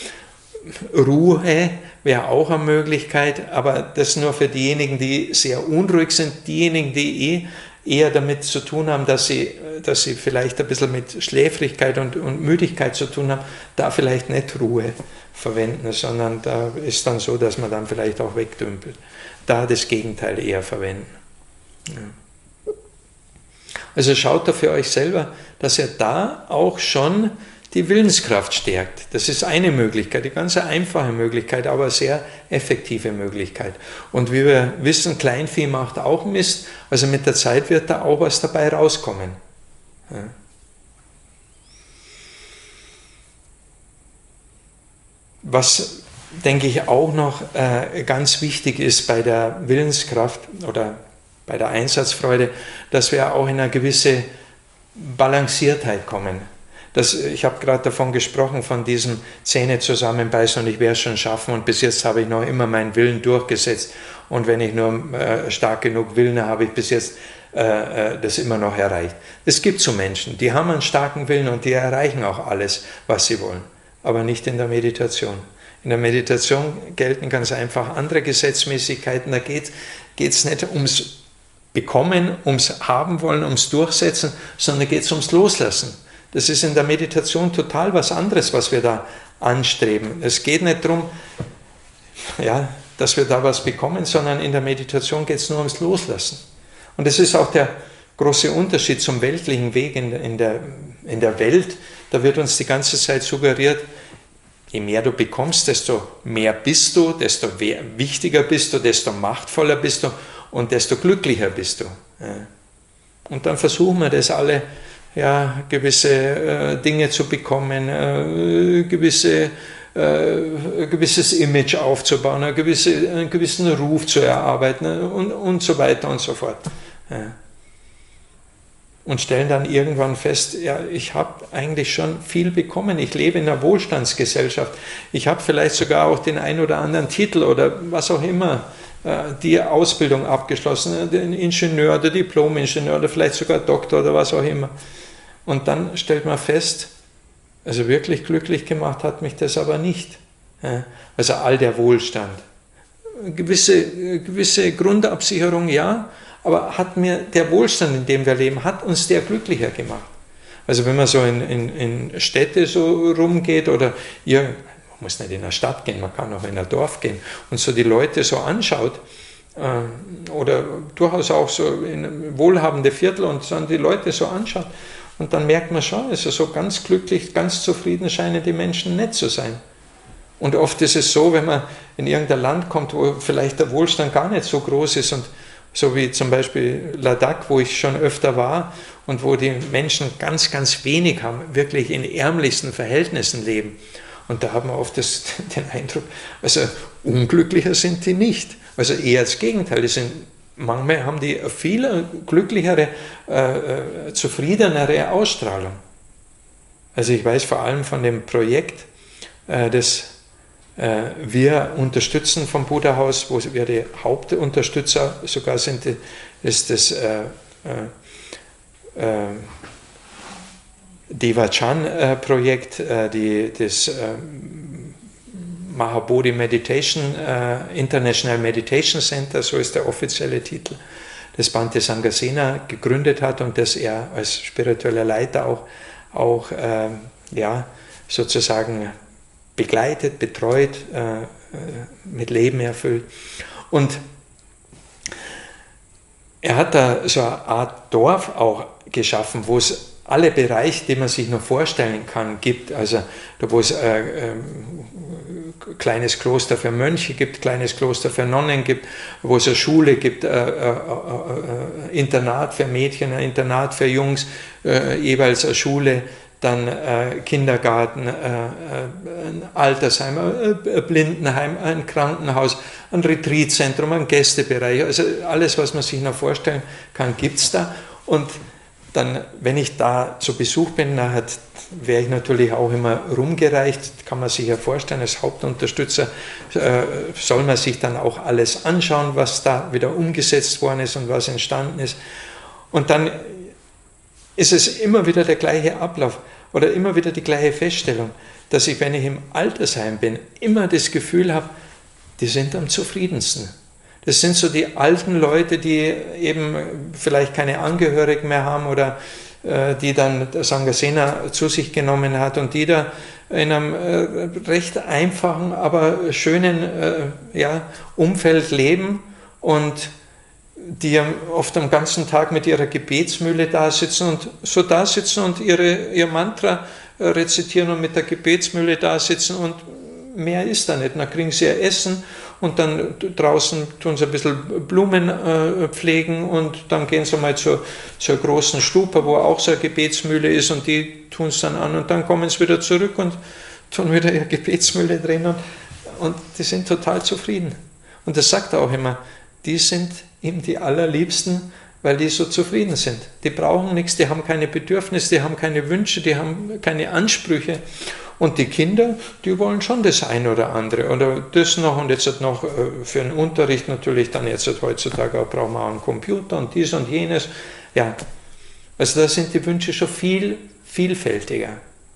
Ruhe wäre auch eine Möglichkeit, aber das nur für diejenigen, die sehr unruhig sind, diejenigen, die eh eher damit zu tun haben, dass sie, dass sie vielleicht ein bisschen mit Schläfrigkeit und, und Müdigkeit zu tun haben, da vielleicht nicht Ruhe verwenden, sondern da ist dann so, dass man dann vielleicht auch wegdümpelt. Da das Gegenteil eher verwenden. Ja. Also schaut da für euch selber, dass ihr da auch schon die Willenskraft stärkt. Das ist eine Möglichkeit, eine ganz einfache Möglichkeit, aber eine sehr effektive Möglichkeit. Und wie wir wissen, Kleinvieh macht auch Mist, also mit der Zeit wird da auch was dabei rauskommen. Ja. Was, denke ich, auch noch äh, ganz wichtig ist bei der Willenskraft oder bei der Einsatzfreude, dass wir auch in eine gewisse Balanciertheit kommen. Das, ich habe gerade davon gesprochen, von diesem Zähne zusammenbeißen und ich werde es schon schaffen und bis jetzt habe ich noch immer meinen Willen durchgesetzt und wenn ich nur äh, stark genug will, dann habe ich bis jetzt äh, das immer noch erreicht. Es gibt so Menschen, die haben einen starken Willen und die erreichen auch alles, was sie wollen, aber nicht in der Meditation. In der Meditation gelten ganz einfach andere Gesetzmäßigkeiten, da geht es nicht ums Bekommen, ums Haben wollen, ums Durchsetzen, sondern geht es ums Loslassen. Das ist in der Meditation total was anderes, was wir da anstreben. Es geht nicht darum, ja, dass wir da was bekommen, sondern in der Meditation geht es nur ums Loslassen. Und das ist auch der große Unterschied zum weltlichen Weg in, in, der, in der Welt. Da wird uns die ganze Zeit suggeriert, je mehr du bekommst, desto mehr bist du, desto wichtiger bist du, desto machtvoller bist du und desto glücklicher bist du. Und dann versuchen wir das alle, ja, gewisse äh, Dinge zu bekommen, äh, gewisse, äh, gewisses Image aufzubauen, eine gewisse, einen gewissen Ruf zu erarbeiten und, und so weiter und so fort. Ja. Und stellen dann irgendwann fest, ja, ich habe eigentlich schon viel bekommen, ich lebe in einer Wohlstandsgesellschaft, ich habe vielleicht sogar auch den ein oder anderen Titel oder was auch immer, äh, die Ausbildung abgeschlossen, den Ingenieur, der Diplom-Ingenieur oder vielleicht sogar Doktor oder was auch immer. Und dann stellt man fest, also wirklich glücklich gemacht hat mich das aber nicht. Also all der Wohlstand. Gewisse, gewisse Grundabsicherung, ja, aber hat mir der Wohlstand, in dem wir leben, hat uns der glücklicher gemacht. Also wenn man so in, in, in Städte so rumgeht oder ihr, man muss nicht in eine Stadt gehen, man kann auch in ein Dorf gehen und so die Leute so anschaut, äh, oder durchaus auch so in wohlhabende Viertel und dann die Leute so anschaut, und dann merkt man schon, also so ganz glücklich, ganz zufrieden scheinen die Menschen nicht zu sein. Und oft ist es so, wenn man in irgendein Land kommt, wo vielleicht der Wohlstand gar nicht so groß ist, und so wie zum Beispiel Ladakh, wo ich schon öfter war und wo die Menschen ganz, ganz wenig haben, wirklich in ärmlichsten Verhältnissen leben. Und da haben wir oft das, den Eindruck, also unglücklicher sind die nicht. Also eher das Gegenteil, die sind manchmal haben die viel glücklichere, äh, zufriedenere Ausstrahlung. Also ich weiß vor allem von dem Projekt, äh, das äh, wir unterstützen vom Buddha-Haus, wo wir die Hauptunterstützer sogar sind, ist das äh, äh, äh, Devachan-Projekt, äh, die, das äh, Mahabodhi Meditation, äh, International Meditation Center, so ist der offizielle Titel. das Bhante Sangasena gegründet hat und das er als spiritueller Leiter auch, auch äh, ja, sozusagen begleitet, betreut, äh, mit Leben erfüllt. Und er hat da so eine Art Dorf auch geschaffen, wo es alle Bereiche, die man sich nur vorstellen kann, gibt. Also da wo es äh, äh, kleines Kloster für Mönche gibt, kleines Kloster für Nonnen gibt, wo es eine Schule gibt, äh, äh, äh, Internat für Mädchen, ein Internat für Jungs, äh, jeweils eine Schule, dann äh, Kindergarten, äh, ein Altersheim, ein Blindenheim, ein Krankenhaus, ein Retreatzentrum, ein Gästebereich, also alles, was man sich noch vorstellen kann, gibt es da. Und dann, wenn ich da zu Besuch bin, dann wäre ich natürlich auch immer rumgereicht, kann man sich ja vorstellen, als Hauptunterstützer äh, soll man sich dann auch alles anschauen, was da wieder umgesetzt worden ist und was entstanden ist. Und dann ist es immer wieder der gleiche Ablauf oder immer wieder die gleiche Feststellung, dass ich, wenn ich im Altersheim bin, immer das Gefühl habe, die sind am zufriedensten. Das sind so die alten Leute, die eben vielleicht keine Angehörigen mehr haben oder äh, die dann Sangasena zu sich genommen hat und die da in einem äh, recht einfachen, aber schönen äh, ja, Umfeld leben und die oft am ganzen Tag mit ihrer Gebetsmühle da sitzen und so da sitzen und ihre, ihr Mantra rezitieren und mit der Gebetsmühle da sitzen und mehr ist da nicht. Dann kriegen sie ihr Essen und dann draußen tun sie ein bisschen Blumen äh, pflegen und dann gehen sie mal zur, zur großen Stupa, wo auch so eine Gebetsmühle ist und die tun es dann an und dann kommen sie wieder zurück und tun wieder ihre Gebetsmühle drin und, und die sind total zufrieden. Und das sagt er auch immer, die sind ihm die Allerliebsten, weil die so zufrieden sind. Die brauchen nichts, die haben keine Bedürfnisse, die haben keine Wünsche, die haben keine Ansprüche. Und die Kinder, die wollen schon das eine oder andere. Oder das noch und jetzt noch für den Unterricht natürlich dann jetzt heutzutage auch brauchen wir auch einen Computer und dies und jenes. Ja, also da sind die Wünsche schon viel vielfältiger.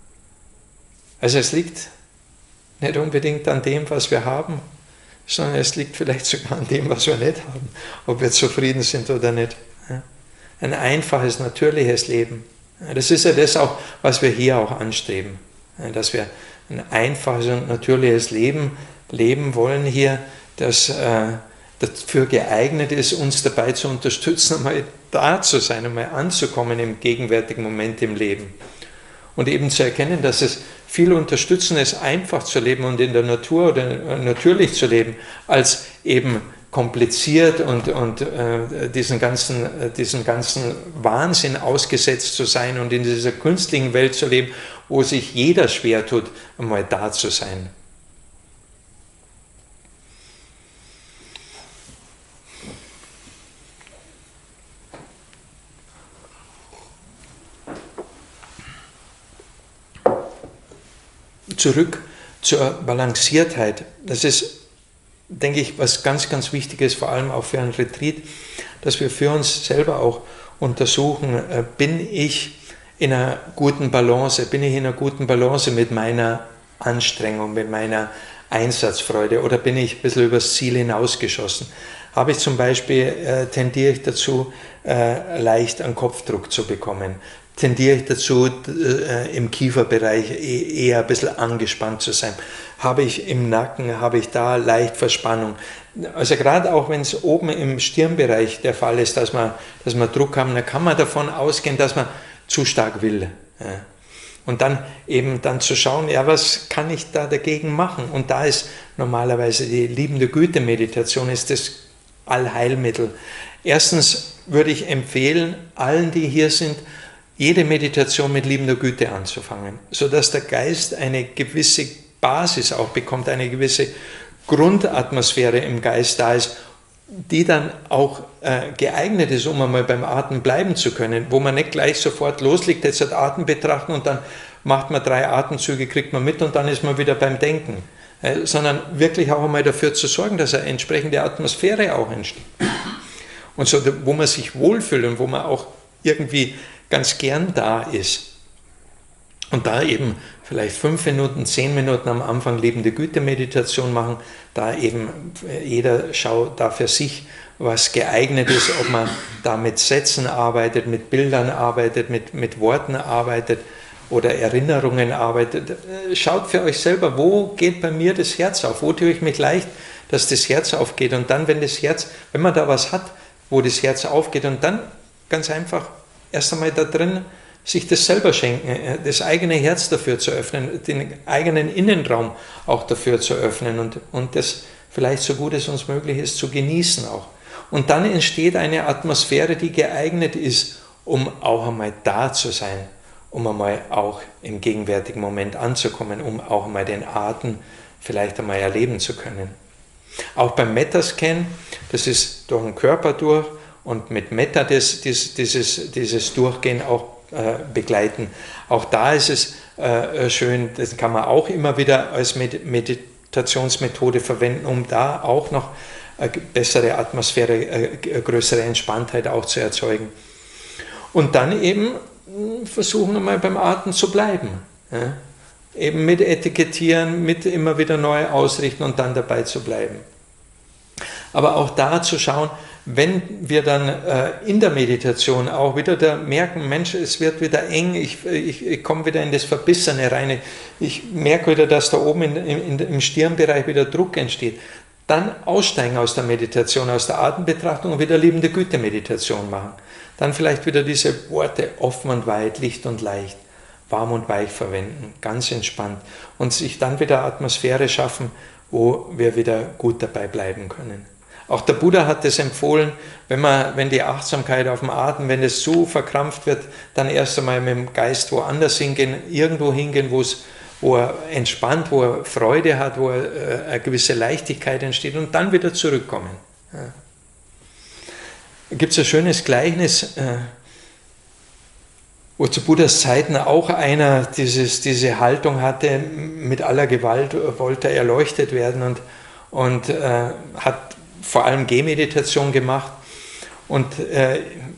Also es liegt nicht unbedingt an dem, was wir haben, sondern es liegt vielleicht sogar an dem, was wir nicht haben, ob wir zufrieden sind oder nicht. Ein einfaches, natürliches Leben. Das ist ja das auch, was wir hier auch anstreben, dass wir ein einfaches und natürliches Leben leben wollen hier, das äh, dafür geeignet ist, uns dabei zu unterstützen, einmal da zu sein, einmal anzukommen im gegenwärtigen Moment im Leben. Und eben zu erkennen, dass es viel unterstützender ist, einfach zu leben und in der Natur oder natürlich zu leben, als eben kompliziert und, und äh, diesen, ganzen, äh, diesen ganzen Wahnsinn ausgesetzt zu sein und in dieser künstlichen Welt zu leben, wo sich jeder schwer tut, einmal da zu sein. Zurück zur Balanciertheit. Das ist, denke ich, was ganz, ganz wichtig ist, vor allem auch für einen Retreat, dass wir für uns selber auch untersuchen, bin ich in einer guten Balance, bin ich in einer guten Balance mit meiner Anstrengung, mit meiner Einsatzfreude oder bin ich ein bisschen übers Ziel hinausgeschossen? Habe ich zum Beispiel, äh, tendiere ich dazu, äh, leicht einen Kopfdruck zu bekommen? Tendiere ich dazu, äh, im Kieferbereich eher ein bisschen angespannt zu sein? Habe ich im Nacken, habe ich da leicht Verspannung? Also gerade auch wenn es oben im Stirnbereich der Fall ist, dass wir, dass wir Druck haben, dann kann man davon ausgehen, dass man zu stark will. Ja. Und dann eben dann zu schauen, ja, was kann ich da dagegen machen? Und da ist normalerweise die liebende Güte-Meditation ist das Allheilmittel. Erstens würde ich empfehlen, allen, die hier sind, jede Meditation mit liebender Güte anzufangen, sodass der Geist eine gewisse Basis auch bekommt, eine gewisse Grundatmosphäre im Geist da ist, die dann auch äh, geeignet ist, um einmal beim Atmen bleiben zu können, wo man nicht gleich sofort loslegt, jetzt hat Atem betrachten und dann macht man drei Atemzüge, kriegt man mit und dann ist man wieder beim Denken, äh, sondern wirklich auch einmal dafür zu sorgen, dass eine entsprechende Atmosphäre auch entsteht. Und so, wo man sich wohlfühlt und wo man auch irgendwie ganz gern da ist. Und da eben vielleicht fünf Minuten, zehn Minuten am Anfang liebende Güte-Meditation machen, da eben jeder schaut da für sich, was geeignet ist, ob man da mit Sätzen arbeitet, mit Bildern arbeitet, mit, mit Worten arbeitet oder Erinnerungen arbeitet. Schaut für euch selber, wo geht bei mir das Herz auf, wo tue ich mich leicht, dass das Herz aufgeht. Und dann, wenn das Herz, wenn man da was hat, wo das Herz aufgeht, und dann ganz einfach erst einmal da drin sich das selber schenken, das eigene Herz dafür zu öffnen, den eigenen Innenraum auch dafür zu öffnen und, und das vielleicht so gut es uns möglich ist, zu genießen auch. Und dann entsteht eine Atmosphäre, die geeignet ist, um auch einmal da zu sein, um einmal auch im gegenwärtigen Moment anzukommen, um auch einmal den Atem vielleicht einmal erleben zu können. Auch beim Metta-Scan, das ist durch den Körper durch und mit Metta das, dieses, dieses, dieses Durchgehen auch äh, begleiten. Auch da ist es äh, schön, das kann man auch immer wieder als Meditationsmethode verwenden, um da auch noch eine bessere Atmosphäre, eine größere Entspanntheit auch zu erzeugen. Und dann eben versuchen wir mal beim Atem zu bleiben. Ja? Eben mit Etikettieren, mit immer wieder neu ausrichten und dann dabei zu bleiben. Aber auch da zu schauen, wenn wir dann äh, in der Meditation auch wieder da merken, Mensch, es wird wieder eng, ich, ich, ich komme wieder in das Verbissene rein, ich merke wieder, dass da oben in, in, im Stirnbereich wieder Druck entsteht, dann aussteigen aus der Meditation, aus der Atembetrachtung und wieder liebende Güte-Meditation machen. Dann vielleicht wieder diese Worte offen und weit, licht und leicht, warm und weich verwenden, ganz entspannt und sich dann wieder Atmosphäre schaffen, wo wir wieder gut dabei bleiben können. Auch der Buddha hat es empfohlen, wenn, man, wenn die Achtsamkeit auf dem Atem, wenn es zu verkrampft wird, dann erst einmal mit dem Geist woanders hingehen, irgendwo hingehen, wo es wo er entspannt, wo er Freude hat, wo er, äh, eine gewisse Leichtigkeit entsteht und dann wieder zurückkommen. Ja. Da gibt es ein schönes Gleichnis, äh, wo zu Buddhas Zeiten auch einer dieses, diese Haltung hatte, mit aller Gewalt wollte er erleuchtet werden und, und äh, hat vor allem Gehmeditation gemacht und äh,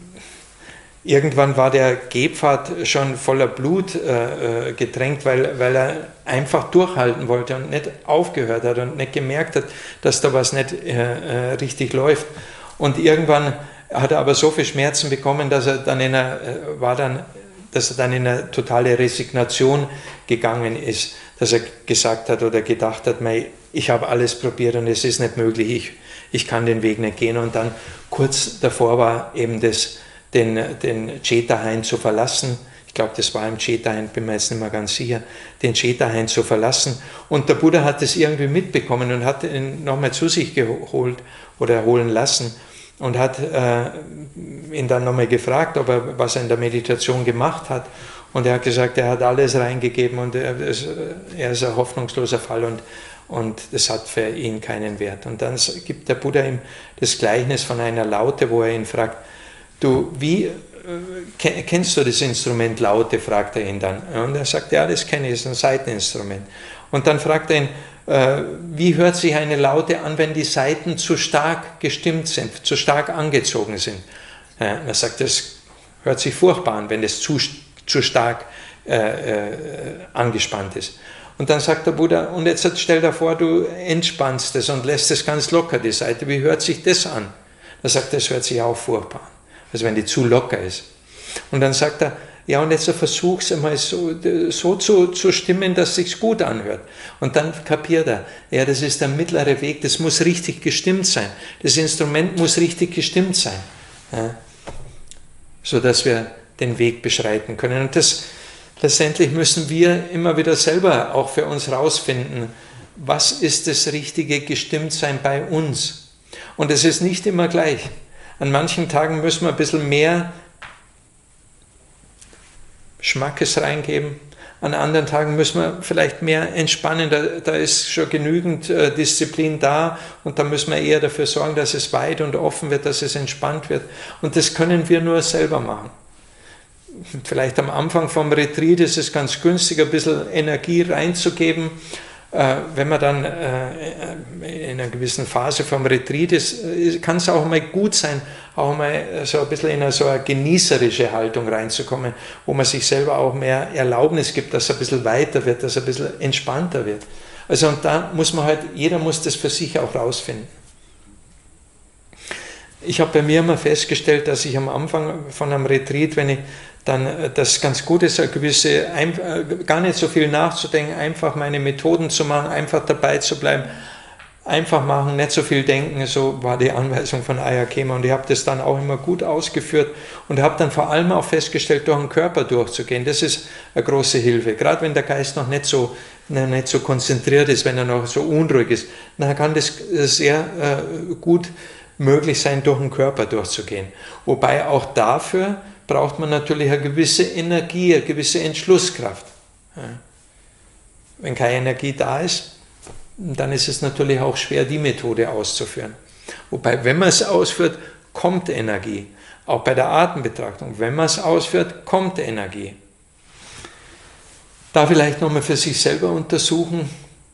irgendwann war der Gehpfad schon voller Blut äh, getränkt, weil, weil er einfach durchhalten wollte und nicht aufgehört hat und nicht gemerkt hat, dass da was nicht äh, richtig läuft. Und irgendwann hat er aber so viel Schmerzen bekommen, dass er dann in einer, war dann, dass er dann in eine totale Resignation gegangen ist, dass er gesagt hat oder gedacht hat, ich habe alles probiert und es ist nicht möglich, ich, ich kann den Weg nicht gehen. Und dann kurz davor war eben das, den, den Cheta-Hain zu verlassen. Ich glaube, das war im Cheta-Hain, bin mir jetzt nicht mehr ganz sicher, den Cheta-Hain zu verlassen. Und der Buddha hat das irgendwie mitbekommen und hat ihn nochmal zu sich geholt oder holen lassen und hat äh, ihn dann nochmal gefragt, ob er, was er in der Meditation gemacht hat. Und er hat gesagt, er hat alles reingegeben und er ist, er ist ein hoffnungsloser Fall und, und das hat für ihn keinen Wert. Und dann gibt der Buddha ihm das Gleichnis von einer Laute, wo er ihn fragt, du, wie, äh, kennst du das Instrument Laute, fragt er ihn dann. Und er sagt, ja, das kenne ich, das ist ein Saiteninstrument. Und dann fragt er ihn, äh, wie hört sich eine Laute an, wenn die Saiten zu stark gestimmt sind, zu stark angezogen sind? Ja, er sagt, das hört sich furchtbar an, wenn es zu, zu stark äh, äh, angespannt ist. Und dann sagt der Buddha, und jetzt stell dir vor, du entspannst es und lässt es ganz locker, die Saite. Wie hört sich das an? Er sagt, das hört sich auch furchtbar an. Also wenn die zu locker ist. Und dann sagt er, ja, und jetzt versuch es einmal so, so zu, zu stimmen, dass es sich gut anhört. Und dann kapiert er, ja, das ist der mittlere Weg, das muss richtig gestimmt sein. Das Instrument muss richtig gestimmt sein. Ja, sodass wir den Weg beschreiten können. Und das letztendlich müssen wir immer wieder selber auch für uns rausfinden, was ist das richtige Gestimmtsein bei uns. Und es ist nicht immer gleich. An manchen Tagen müssen wir ein bisschen mehr Schmackes reingeben, an anderen Tagen müssen wir vielleicht mehr entspannen, da, da ist schon genügend äh, Disziplin da und da müssen wir eher dafür sorgen, dass es weit und offen wird, dass es entspannt wird und das können wir nur selber machen. Vielleicht am Anfang vom Retreat ist es ganz günstig, ein bisschen Energie reinzugeben. Wenn man dann in einer gewissen Phase vom Retreat ist, kann es auch mal gut sein, auch mal so ein bisschen in eine, so eine genießerische Haltung reinzukommen, wo man sich selber auch mehr Erlaubnis gibt, dass es ein bisschen weiter wird, dass es ein bisschen entspannter wird. Also und da muss man halt, jeder muss das für sich auch rausfinden. ich habe bei mir immer festgestellt, dass ich am Anfang von einem Retreat, wenn ich dann das ganz gut ist, eine gewisse, gar nicht so viel nachzudenken, einfach meine Methoden zu machen, einfach dabei zu bleiben, einfach machen, nicht so viel denken, so war die Anweisung von Ayya Khema, und ich habe das dann auch immer gut ausgeführt und habe dann vor allem auch festgestellt, durch den Körper durchzugehen. Das ist eine große Hilfe, gerade wenn der Geist noch nicht so, nicht so konzentriert ist, wenn er noch so unruhig ist, dann kann das sehr äh, gut möglich sein, durch den Körper durchzugehen. Wobei auch dafür braucht man natürlich eine gewisse Energie, eine gewisse Entschlusskraft. Ja. Wenn keine Energie da ist, dann ist es natürlich auch schwer, die Methode auszuführen. Wobei, wenn man es ausführt, kommt Energie. Auch bei der Atembetrachtung, wenn man es ausführt, kommt Energie. Da vielleicht nochmal für sich selber untersuchen,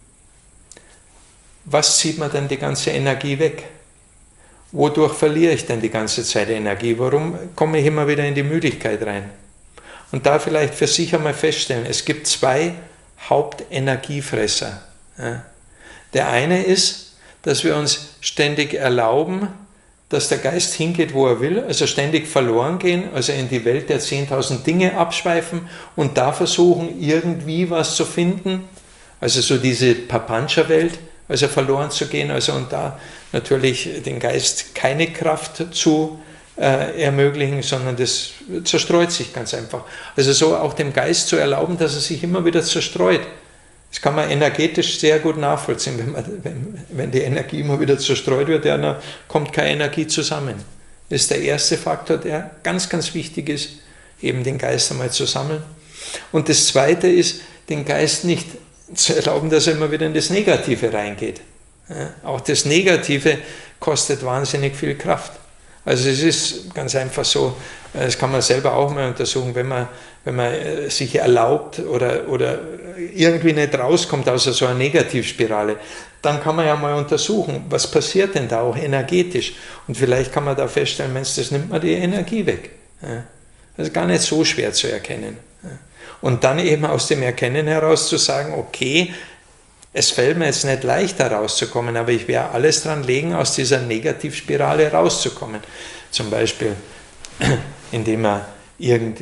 was zieht man denn die ganze Energie weg? Wodurch verliere ich denn die ganze Zeit Energie? Warum komme ich immer wieder in die Müdigkeit rein? Und da vielleicht für sich einmal feststellen, es gibt zwei Hauptenergiefresser. Der eine ist, dass wir uns ständig erlauben, dass der Geist hingeht, wo er will, also ständig verloren gehen, also in die Welt der zehntausend Dinge abschweifen und da versuchen, irgendwie was zu finden, also so diese Papancha-Welt, also verloren zu gehen, also und da natürlich den Geist keine Kraft zu äh, ermöglichen, sondern das zerstreut sich ganz einfach. Also so auch dem Geist zu erlauben, dass er sich immer wieder zerstreut. Das kann man energetisch sehr gut nachvollziehen. Wenn, man, wenn, wenn die Energie immer wieder zerstreut wird, ja, dann kommt keine Energie zusammen. Das ist der erste Faktor, der ganz, ganz wichtig ist, eben den Geist einmal zu sammeln. Und das zweite ist, den Geist nicht zu erlauben, dass er immer wieder in das Negative reingeht. Ja, auch das Negative kostet wahnsinnig viel Kraft. Also es ist ganz einfach so, das kann man selber auch mal untersuchen, wenn man, wenn man sich erlaubt oder, oder irgendwie nicht rauskommt aus so einer Negativspirale, dann kann man ja mal untersuchen, was passiert denn da auch energetisch. Und vielleicht kann man da feststellen, Mensch, das nimmt man die Energie weg. Ja, das ist gar nicht so schwer zu erkennen. Ja. Und dann eben aus dem Erkennen heraus zu sagen, okay, es fällt mir jetzt nicht leicht, da rauszukommen, aber ich werde alles dran legen, aus dieser Negativspirale rauszukommen. Zum Beispiel, indem er irgend,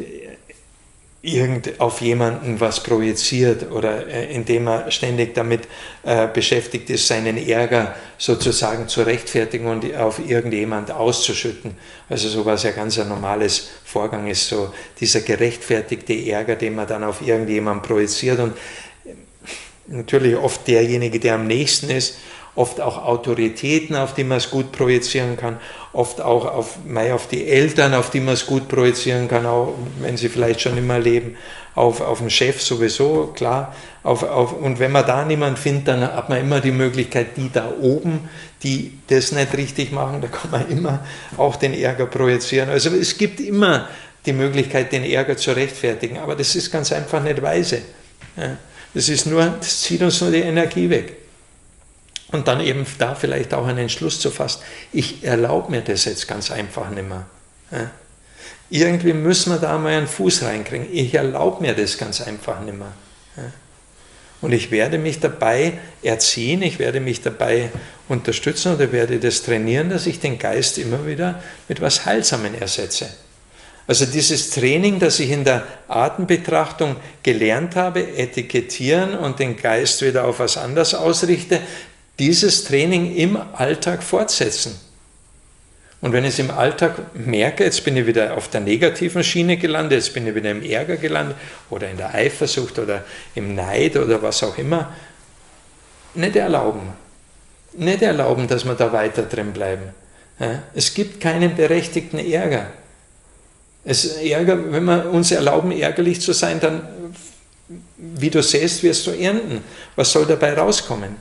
irgend auf jemanden was projiziert oder äh, indem er ständig damit äh, beschäftigt ist, seinen Ärger sozusagen zu rechtfertigen und auf irgendjemand auszuschütten. Also so was ja ganz ein normales Vorgang ist, so dieser gerechtfertigte Ärger, den man dann auf irgendjemanden projiziert und natürlich oft derjenige, der am nächsten ist, oft auch Autoritäten, auf die man es gut projizieren kann, oft auch auf, auf die Eltern, auf die man es gut projizieren kann, auch wenn sie vielleicht schon immer leben, auf, auf den Chef sowieso, klar. Auf, auf, und wenn man da niemanden findet, dann hat man immer die Möglichkeit, die da oben, die das nicht richtig machen, da kann man immer auch den Ärger projizieren. Also es gibt immer die Möglichkeit, den Ärger zu rechtfertigen, aber das ist ganz einfach nicht weise. Ja. Das ist nur, das zieht uns nur die Energie weg. Und dann eben da vielleicht auch einen Entschluss zu fassen, ich erlaube mir das jetzt ganz einfach nicht mehr. Ja. Irgendwie müssen wir da mal einen Fuß reinkriegen. Ich erlaube mir das ganz einfach nicht mehr. Ja. Und ich werde mich dabei erziehen, ich werde mich dabei unterstützen oder werde das trainieren, dass ich den Geist immer wieder mit was Heilsamen ersetze. Also dieses Training, das ich in der Atembetrachtung gelernt habe, etikettieren und den Geist wieder auf was anderes ausrichte, dieses Training im Alltag fortsetzen. Und wenn ich es im Alltag merke, jetzt bin ich wieder auf der negativen Schiene gelandet, jetzt bin ich wieder im Ärger gelandet oder in der Eifersucht oder im Neid oder was auch immer, nicht erlauben. Nicht erlauben, dass wir da weiter drin bleiben. Es gibt keinen berechtigten Ärger. Es Ärger, wenn wir uns erlauben, ärgerlich zu sein, dann, wie du siehst, wirst du ernten. Was soll dabei rauskommen?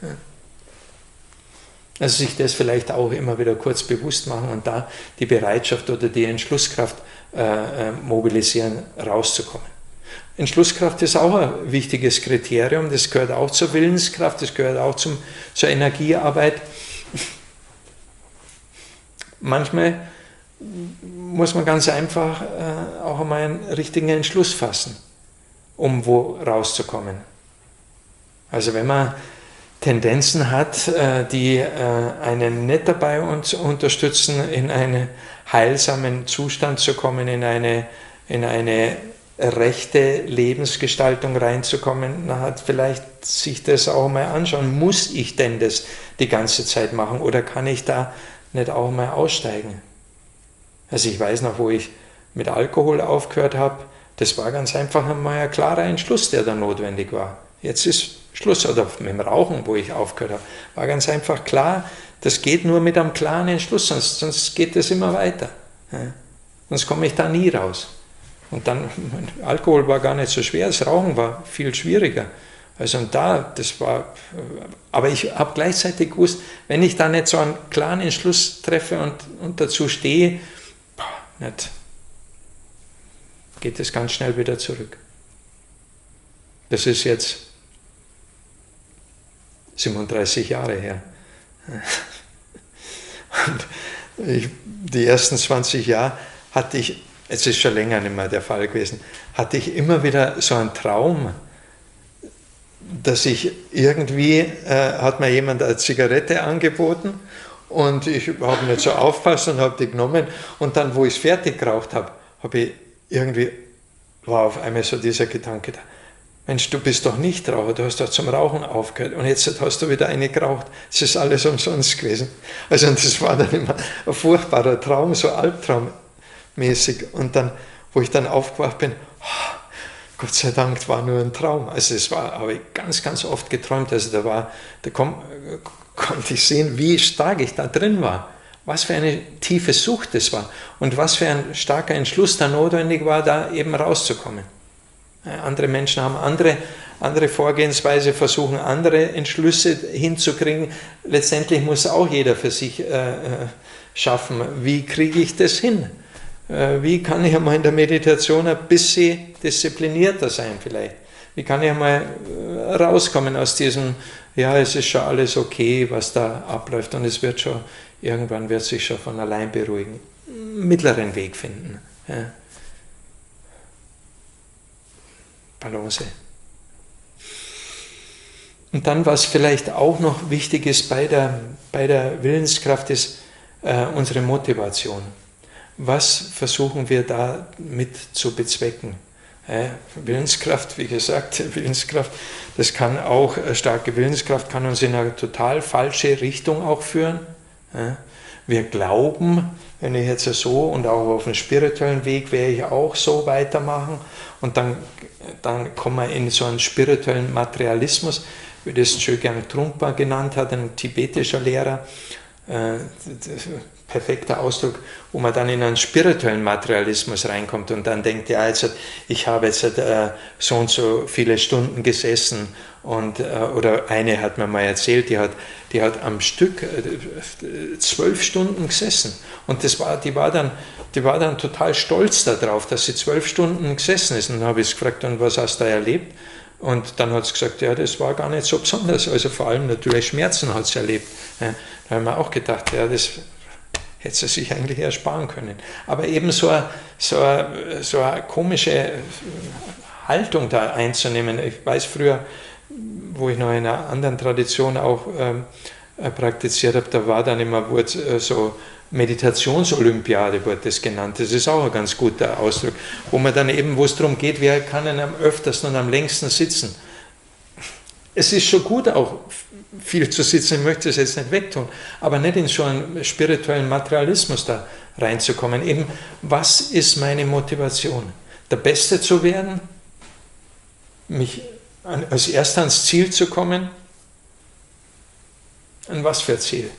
Also sich das vielleicht auch immer wieder kurz bewusst machen und da die Bereitschaft oder die Entschlusskraft äh, mobilisieren, rauszukommen. Entschlusskraft ist auch ein wichtiges Kriterium, das gehört auch zur Willenskraft, das gehört auch zum, zur Energiearbeit. Manchmal muss man ganz einfach äh, auch einmal einen richtigen Entschluss fassen, um wo rauszukommen. Also wenn man Tendenzen hat, die einen nicht dabei uns unterstützen, in einen heilsamen Zustand zu kommen, in eine, in eine rechte Lebensgestaltung reinzukommen, dann hat vielleicht sich das auch mal anschauen, muss ich denn das die ganze Zeit machen oder kann ich da nicht auch mal aussteigen? Also ich weiß noch, wo ich mit Alkohol aufgehört habe, das war ganz einfach einmal ein klarer Entschluss, der da notwendig war. Jetzt ist Schluss, oder mit dem Rauchen, wo ich aufgehört habe, war ganz einfach klar, das geht nur mit einem klaren Entschluss, sonst, sonst geht das immer weiter. Ja. Sonst komme ich da nie raus. Und dann, Alkohol war gar nicht so schwer, das Rauchen war viel schwieriger. Also und da, das war, aber ich habe gleichzeitig gewusst, wenn ich da nicht so einen klaren Entschluss treffe und, und dazu stehe, nicht, geht es ganz schnell wieder zurück. Das ist jetzt siebenunddreißig Jahre her. Und ich, die ersten zwanzig Jahre hatte ich, es ist schon länger nicht mehr der Fall gewesen, hatte ich immer wieder so einen Traum, dass ich irgendwie, äh, hat mir jemand eine Zigarette angeboten und ich habe nicht so aufgepasst und habe die genommen und dann, wo ich es fertig geraucht habe, habe ich irgendwie, war auf einmal so dieser Gedanke da, Mensch, du bist doch nicht Raucher, du hast doch zum Rauchen aufgehört und jetzt hast du wieder eine geraucht. Es ist alles umsonst gewesen. Also und das war dann immer ein furchtbarer Traum, so albtraummäßig. Und dann, wo ich dann aufgewacht bin, oh, Gott sei Dank, war nur ein Traum. Also es war, habe ich ganz, ganz oft geträumt. Also da war, da kon, konnte ich sehen, wie stark ich da drin war. Was für eine tiefe Sucht das war und was für ein starker Entschluss da notwendig war, da eben rauszukommen. Andere Menschen haben andere, andere Vorgehensweise, versuchen andere Entschlüsse hinzukriegen. Letztendlich muss auch jeder für sich äh, schaffen, wie kriege ich das hin? Äh, wie kann ich einmal in der Meditation ein bisschen disziplinierter sein vielleicht? Wie kann ich einmal rauskommen aus diesem, ja, es ist schon alles okay, was da abläuft und es wird schon, irgendwann wird sich schon von allein beruhigen. Mittleren Weg finden. Ja. Balance. Und dann, was vielleicht auch noch wichtig ist bei der, bei der Willenskraft, ist äh, unsere Motivation. Was versuchen wir da mit zu bezwecken? Äh, Willenskraft, wie gesagt, Willenskraft, das kann auch, äh, starke Willenskraft kann uns in eine total falsche Richtung auch führen. Äh, wir glauben, wenn ich jetzt so und auch auf dem spirituellen Weg werde ich auch so weitermachen und dann, dann kommen wir in so einen spirituellen Materialismus, wie das Chogyam Trungpa genannt hat, ein tibetischer Lehrer, äh, perfekter Ausdruck, wo man dann in einen spirituellen Materialismus reinkommt und dann denkt, ja, jetzt, ich habe jetzt äh, so und so viele Stunden gesessen und, äh, oder eine hat mir mal erzählt, die hat, die hat am Stück äh, zwölf Stunden gesessen und das war, die, war dann, die war dann total stolz darauf, dass sie zwölf Stunden gesessen ist und dann habe ich gefragt, und was hast du da erlebt? Und dann hat sie gesagt, ja, das war gar nicht so besonders, also vor allem natürlich Schmerzen hat sie erlebt. Ja, da haben wir auch gedacht, ja, das hätte sie sich eigentlich ersparen können. Aber eben so eine, so eine, so eine komische Haltung da einzunehmen. Ich weiß früher, wo ich noch in einer anderen Tradition auch ähm, praktiziert habe, da war dann immer wurde, so Meditationsolympiade, wurde das genannt. Das ist auch ein ganz guter Ausdruck, wo man dann eben, wo es darum geht, wer kann denn am öftersten und am längsten sitzen. Es ist schon gut, auch viel zu sitzen, ich möchte es jetzt nicht wegtun, aber nicht in so einen spirituellen Materialismus da reinzukommen. Eben, was ist meine Motivation? Der Beste zu werden? Mich als Erster ans Ziel zu kommen? Und was für ein Ziel?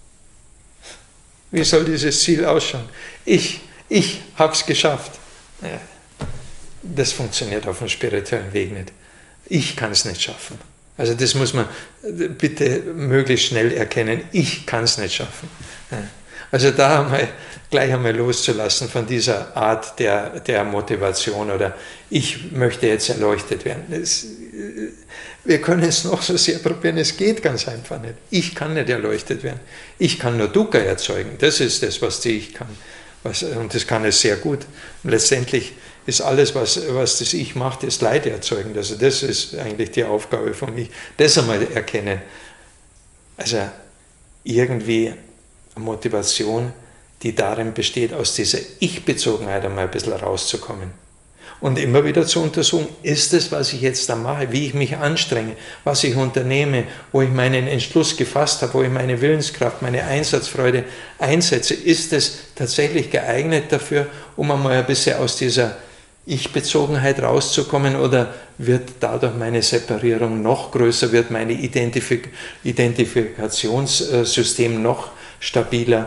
Wie soll dieses Ziel ausschauen? Ich, ich habe es geschafft. Ja, das funktioniert auf dem spirituellen Weg nicht. Ich kann es nicht schaffen. Also das muss man bitte möglichst schnell erkennen. Ich kann es nicht schaffen. Also da einmal, gleich einmal loszulassen von dieser Art der, der Motivation oder ich möchte jetzt erleuchtet werden. Das, wir können es noch so sehr probieren, es geht ganz einfach nicht. Ich kann nicht erleuchtet werden. Ich kann nur Dukkha erzeugen. Das ist das, was die ich kann. Was, und das kann es sehr gut. Und letztendlich ist alles, was, was das Ich macht, ist Leid erzeugen. Also das ist eigentlich die Aufgabe von mir. Das einmal erkennen. Also irgendwie eine Motivation, die darin besteht, aus dieser Ich-Bezogenheit einmal ein bisschen rauszukommen. Und immer wieder zu untersuchen, ist es, was ich jetzt da mache, wie ich mich anstrenge, was ich unternehme, wo ich meinen Entschluss gefasst habe, wo ich meine Willenskraft, meine Einsatzfreude einsetze, ist es tatsächlich geeignet dafür, um einmal ein bisschen aus dieser Ich-Bezogenheit rauszukommen, oder wird dadurch meine Separierung noch größer, wird mein Identifik- Identifikationssystem noch stabiler?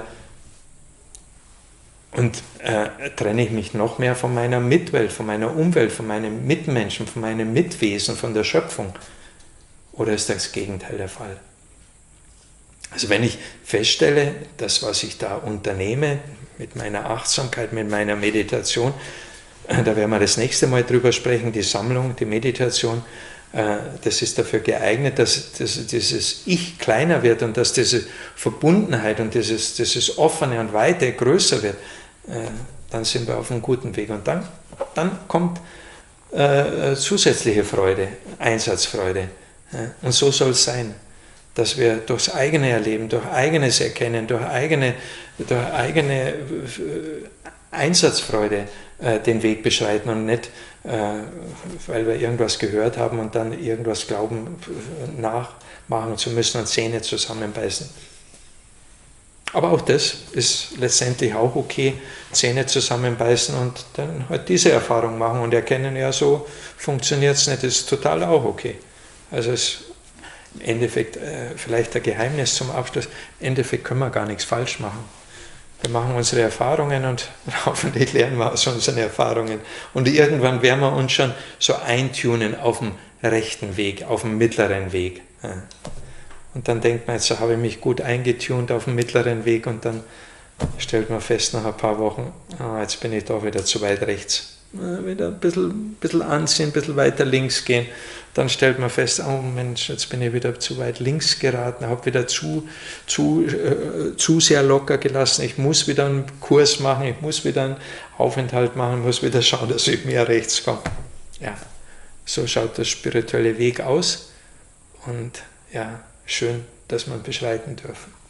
Und äh, trenne ich mich noch mehr von meiner Mitwelt, von meiner Umwelt, von meinen Mitmenschen, von meinem Mitwesen, von der Schöpfung? Oder ist das Gegenteil der Fall? Also wenn ich feststelle, das, was ich da unternehme, mit meiner Achtsamkeit, mit meiner Meditation, äh, da werden wir das nächste Mal drüber sprechen, die Sammlung, die Meditation, äh, das ist dafür geeignet, dass, dass dieses Ich kleiner wird und dass diese Verbundenheit und dieses, dieses Offene und Weite größer wird. Dann sind wir auf einem guten Weg. Und dann, dann kommt äh, zusätzliche Freude, Einsatzfreude. Ja? Und so soll es sein, dass wir durchs eigene Erleben, durch eigenes Erkennen, durch eigene, durch eigene äh, Einsatzfreude äh, den Weg beschreiten und nicht, äh, weil wir irgendwas gehört haben und dann irgendwas glauben, nachmachen zu müssen und Zähne zusammenbeißen. Aber auch das ist letztendlich auch okay, Zähne zusammenbeißen und dann halt diese Erfahrung machen und erkennen, ja, so funktioniert es nicht, das ist total auch okay. Also es ist im Endeffekt äh, vielleicht ein Geheimnis zum Abschluss, im Endeffekt können wir gar nichts falsch machen. Wir machen unsere Erfahrungen und hoffentlich lernen wir aus unseren Erfahrungen. Und irgendwann werden wir uns schon so eintunen auf dem rechten Weg, auf dem mittleren Weg. Ja. Und dann denkt man, jetzt habe ich mich gut eingetunt auf dem mittleren Weg und dann stellt man fest nach ein paar Wochen, ah, jetzt bin ich doch wieder zu weit rechts. Wieder ein bisschen, ein bisschen anziehen, ein bisschen weiter links gehen. Dann stellt man fest, oh Mensch, jetzt bin ich wieder zu weit links geraten, habe wieder zu, zu, äh, zu sehr locker gelassen. Ich muss wieder einen Kurs machen, ich muss wieder einen Aufenthalt machen, muss wieder schauen, dass ich mehr rechts komme. Ja, so schaut der spirituelle Weg aus und ja, schön, dass wir beschreiten dürfen.